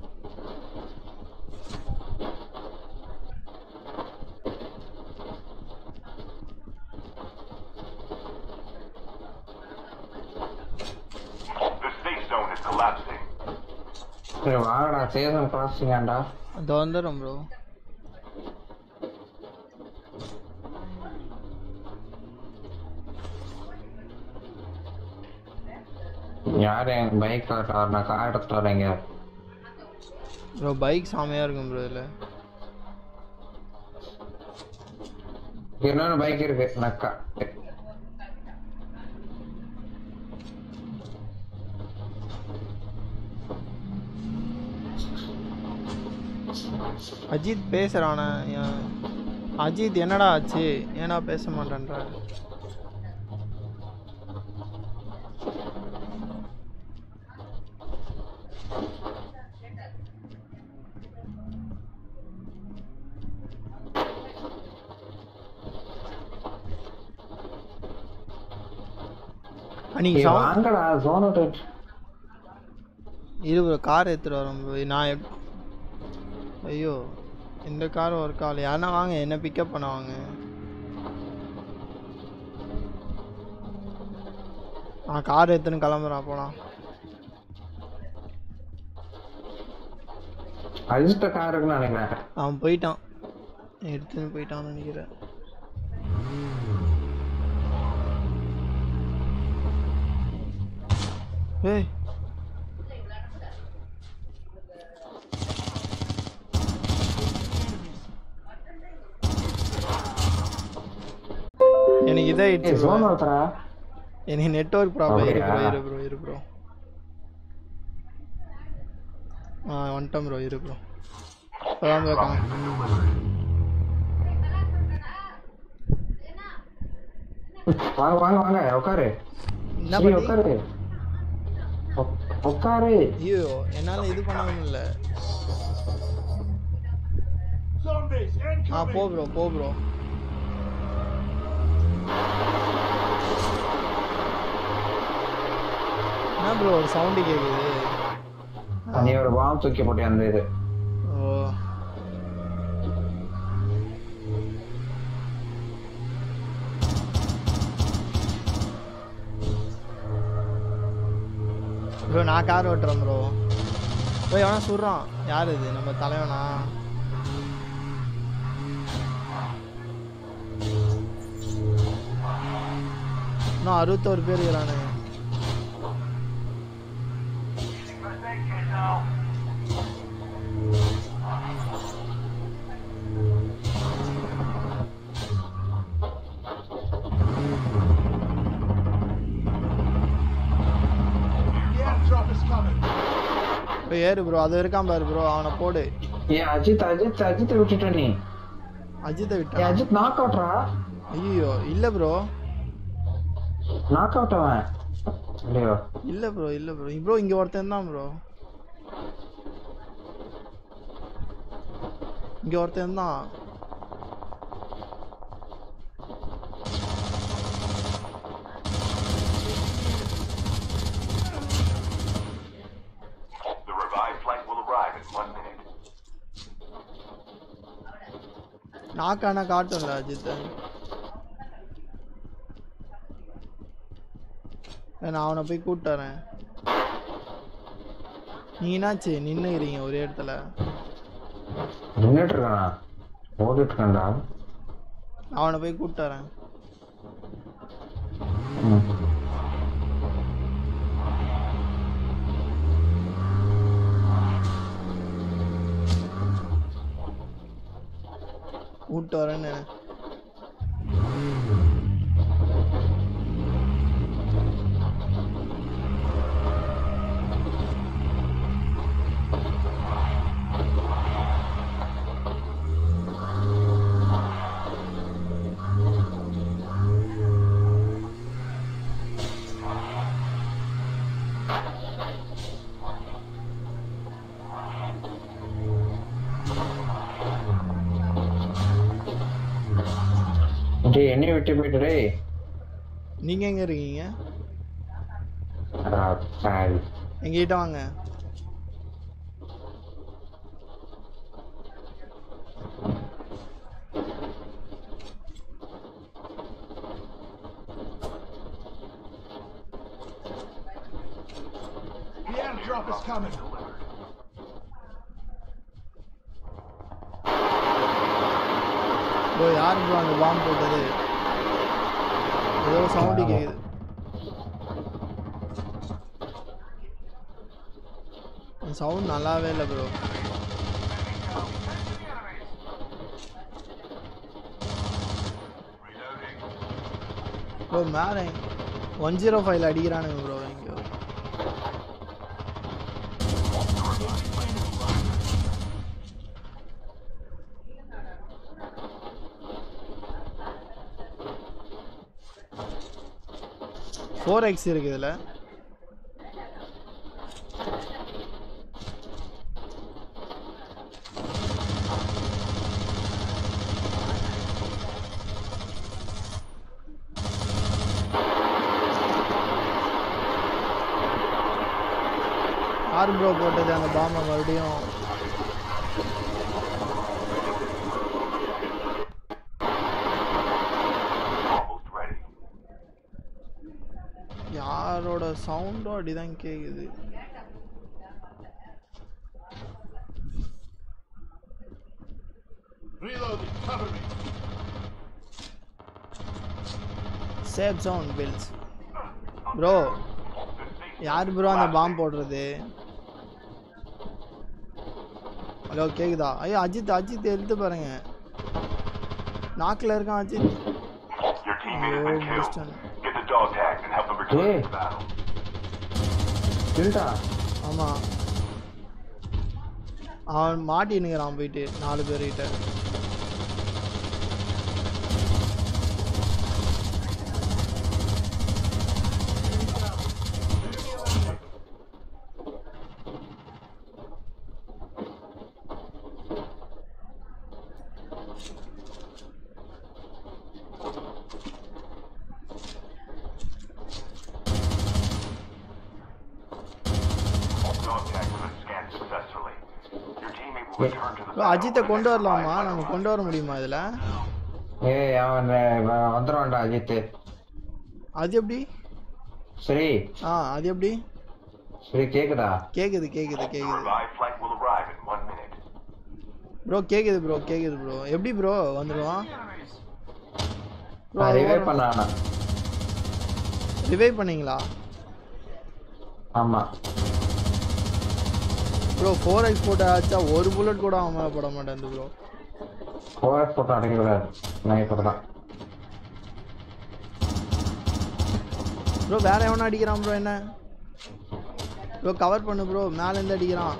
வாடா சேசன் கிராசிங் ஆண்டா. அது வந்துடும் ப்ரோ. யாரு பைக் காட்டார்? நான் கார் எடுத்துட்டு வரேங்க ப்ரோ. பைக் சாமையா இருக்கும் ப்ரோ. இதுல இன்னொரு பைக் இருக்கு நக்கா. அஜித் பேசுறானா? அஜித் என்னடா ஆச்சு? ஏன்னா பேச மாட்டேன்ற? வாங்கடா ஜோன் அவுட். இரு ப்ரோ கார் எடுத்துட்டு வரேன் ப்ரோ. நான் ஐயோ இந்த கார் ஒர்க் ஆகல. யாருன்னா வாங்க என்ன பிக்கப் பண்ண வாங்க. நான் கார் எடுத்துன்னு கிளம்புறேன். போலாம். அஜித்த கார் இருக்குன்னு நினைக்கிறேன். அவன் போயிட்டான். எடுத்துன்னு போயிட்டான்னு நினைக்கிறேன். ஏய் எனக்கு இதாயிடுச்சு ப்ரோ. ஜோன் ஒருத்தரா எனக்கு நெட்வொர்க் ப்ராப்ளம் இரு அப்படியா? ப்ரோ இரு ப்ரோ. வந்துட்டோம் ப்ரோ இரு ப்ரோ. இப்போதான் ப்ரோ வாங்க வாங்க வாங்க உட்காரு. என்ன சரி, பண்ணி உட்காரு உட்காரு. ஐயோ என்னால் இது பண்ண முடியல. போ ப்ரோ போ ப்ரோ. என்ன ப்ரோ ஒரு சவுண்டு கேட்குது. நீ ஒரு பாம் தூக்கி போட்டே அந்த இது. ஓ ப்ரோ நான் கார் ஓட்டுறேன் ப்ரோ. போய் எவனா சுடுறான். யார் இது? நம்ம தலைவனா? இன்னும் 61 பேர் இருக்கிறானுங்க. ஏறு ப்ரோ. அது இருக்கான் பாரு ப்ரோ. அவனை போடு. ஏன் அஜித் விட்டுட்ட நீ? அஜித்தை விட்டா? அஜித் நாக் அவுட்ரா? ஐயோ இல்ல ப்ரோ. நாக் அவுட் அவன். இல்லையோ இல்ல ப்ரோ இல்ல ப்ரோ. ப்ரோ இங்க ஒருத்தன் தான் ப்ரோ. இங்க ஒருத்தன் தான். நாக்கான காட்டும்ல அஜித். நான் அவனை போய் கூப்பிட்டு வரேன். நீ என்னாச்சு நின்னுக்கிறீங்க ஒரே இடத்துல? நின்னுட்டு இருக்கானா? ஓடிட்டு இருக்கான்டா. அவனை போய் கூப்பிட்டு வரேன். கூப்பிட்டு வரேன்னு. என்னைய விட்டு போயிட்டு. நீங்க எங்க இருக்கீங்க? எங்கிட்ட வாங்க. The airdrop is coming. Bro யார் ப்ரோ அந்த பாம்பு போட்டது? ஏதோ சவுண்டு கேக்குது. அந்த சவுண்ட் நல்லாவே இல்லை ப்ரோ. ப்ரோ மேலே 105 அடிக்கிறானுங்க ப்ரோ. இங்கே 4x இருக்கு இதுல. யார் ப்ரோ போட்டது அந்த பாம்பை மறுபடியும்? யாரோட சவுண்டும் அப்படிதான் கேக்குது. Safe zone fills. ப்ரோ யார் ப்ரோ அந்த பாம்பு போடுறது? ஹலோ கேக்குதா? ஐயோ அஜித் அஜித் எடுத்து பாருங்க. நாக்கில் இருக்கான் Ajith. Your teammate has been killed. முடிச்சிட்டான். Get the dog tags and help them return Hey. to the battle. கில்டா ஆமா அவன் மாட்டினுங்கிறான் போயிட்டு 4 பேர்கிட்ட. Dog tag has been scanned successfully. Your teammate will return to the bro battle. அஜித்தை கொண்டு வரலாமா? நம்ம கொண்டு வர முடியுமா இதுல? ஏய் அவன் வந்துருவான்டா அஜித். அது எப்படி? சரி அது எப்படி? சரி கேக்குதா? கேக்குது The revived flight will arrive in 1 minute. Bro கேக்குது ப்ரோ. எப்படி ப்ரோ வந்துடுவான்? நான் ரிவைவ் பண்ணானா? ரிவைவ் பண்ணீங்களா? ஆமா ப்ரோ 4x போட்டு ஆச்சா ஒரு புல்லட் கூட அவன் போட மாட்டேன் ப்ரோ. ஓஎஸ் போட்டு அடிக்க கூடாது. நான் இப்பதான் ப்ரோ வேற எவனா அடிக்கிறான் ப்ரோ என்ன? ப்ரோ கவர் பண்ணு ப்ரோ, மேல இருந்து அடிக்கிறான்.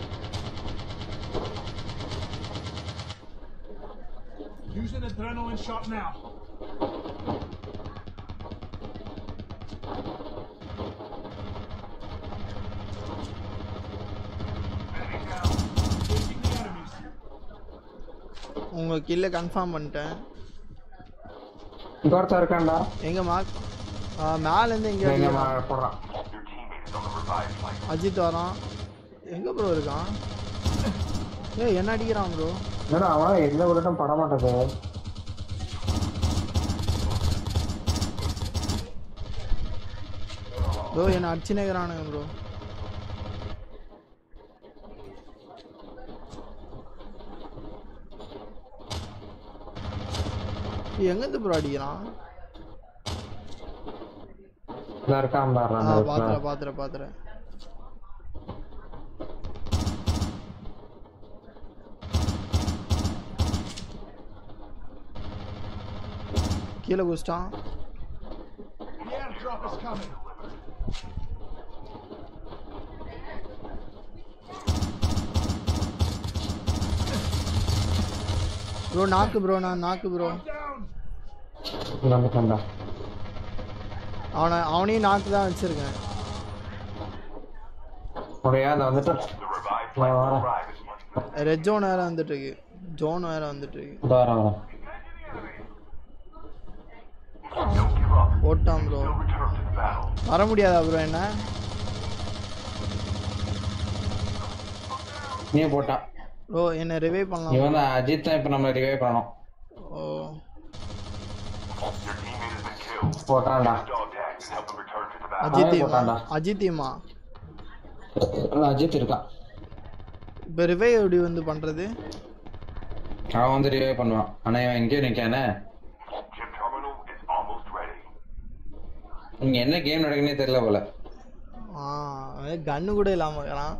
Using adrenaline shot now. உங்க கில்ல கன்ஃபார்ம் பண்ணிட்டேன். இங்க ஒருத்தர் இருக்கான்டா. எங்க மார்க்? மேல இருந்து எங்க எங்க அடிக்கிறான்? போடுறான். Your teammate is on the revived flight. Ajith வரான். எங்க ப்ரோ இருக்கான்? ஏய் என்ன அடிக்கிறான் ப்ரோ? என்னடா அவன் எந்த உலகம் பட மாட்டேது. ப்ரோ என்ன அடிச்சுனேங்கிறானுங்க ப்ரோ. எங்கேருந்து ப்ரோ அடிக்கிறான்? இதா இருக்கான் பாரு. பாத்துறேன். கீழே குதிச்சிட்டான். The airdrop is coming. Bro knock bro. வந்துட்டான்டா. அவனையும் நாக்கு தான் வச்சிருக்கேன். அப்படியே அந்த வந்துட்டு The revived flight will arrive in 1 minute. Red zone வேற வந்துட்டு இருக்கு. வர Don't give up. போட்டான் bro. You'll return to the battle. வர முடியாதா ப்ரோ என்ன? நீ போட்டான். ப்ரோ என்ன ரிவைவ் பண்ணலாம். இவன் தான் அஜித் தான் இப்ப நம்ம ரிவைவ் பண்ணணும். ஓ Your teammate has been killed. போட்டான்டா. Dog tags and help them return to the battle. போட்டான்டா. அஜித்தியமா Ajith இருக்கான். இப்போ ரிவைவ் எப்படி வந்து பண்றது? அவன் வந்து ரிவைவ் பண்ணுவான். ஆனா இவன் எங்கேயும் நிக்கானே. Chip terminal is almost ready. இங்க என்ன கேம் நடக்குன்னே தெரியல போல. கன்னு கூட இல்லாம இருக்கான்.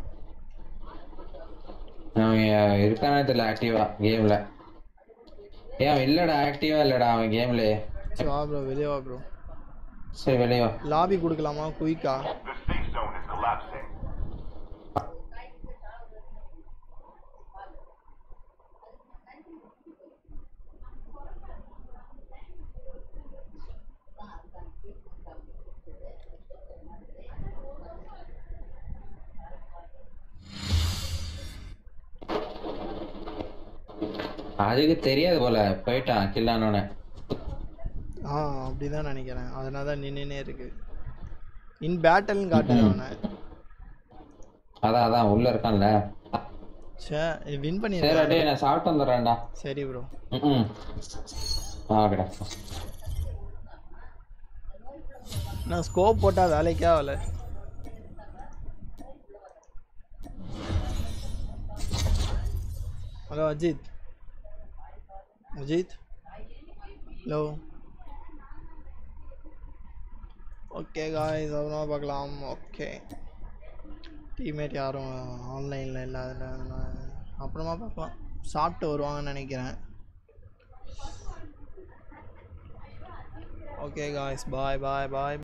அவன் இருக்கானே தெரியல ஆக்டிவா கேம்ல. ஏன் இல்லடா ஆக்டிவா இல்லடா அவன் கேம்ல. சரி வா ப்ரோ வெளியே வா ப்ரோ. சரி வெளியே வா. லாபி கொடுக்கலாமா குயிக்கா? The safe zone is collapsing. அதுக்கு தெரியாது போல போயிட்டான் கில்லானோன்னு. அப்படிதான் நினைக்கிறேன். அதனால தான் நின்னுனே இருக்கு. இன் பேட்டல்னு காட்டுது அவனை. அதான் உள்ள இருக்கான்ல. சரி வின் சரி பண்ணிடுறேன். அடே நான் சாப்பிட்டு வந்துடுறேன்டா. சரி ப்ரோ. ஓகேடா. நான் ஸ்கோப் போட்டா வேலைக்கே ஆகல. Hello Ajith. Hello. Okay guys அப்புறமா பார்க்கலாம். ஓகே டீம்மேட் யாரும் ஆன்லைனில் இல்லாததில் அப்புறமா பார்க்கலாம். சாப்பிட்டு வருவாங்கன்னு நினைக்கிறேன். ஓகே காய்ஸ் பாய் பாய் பாய்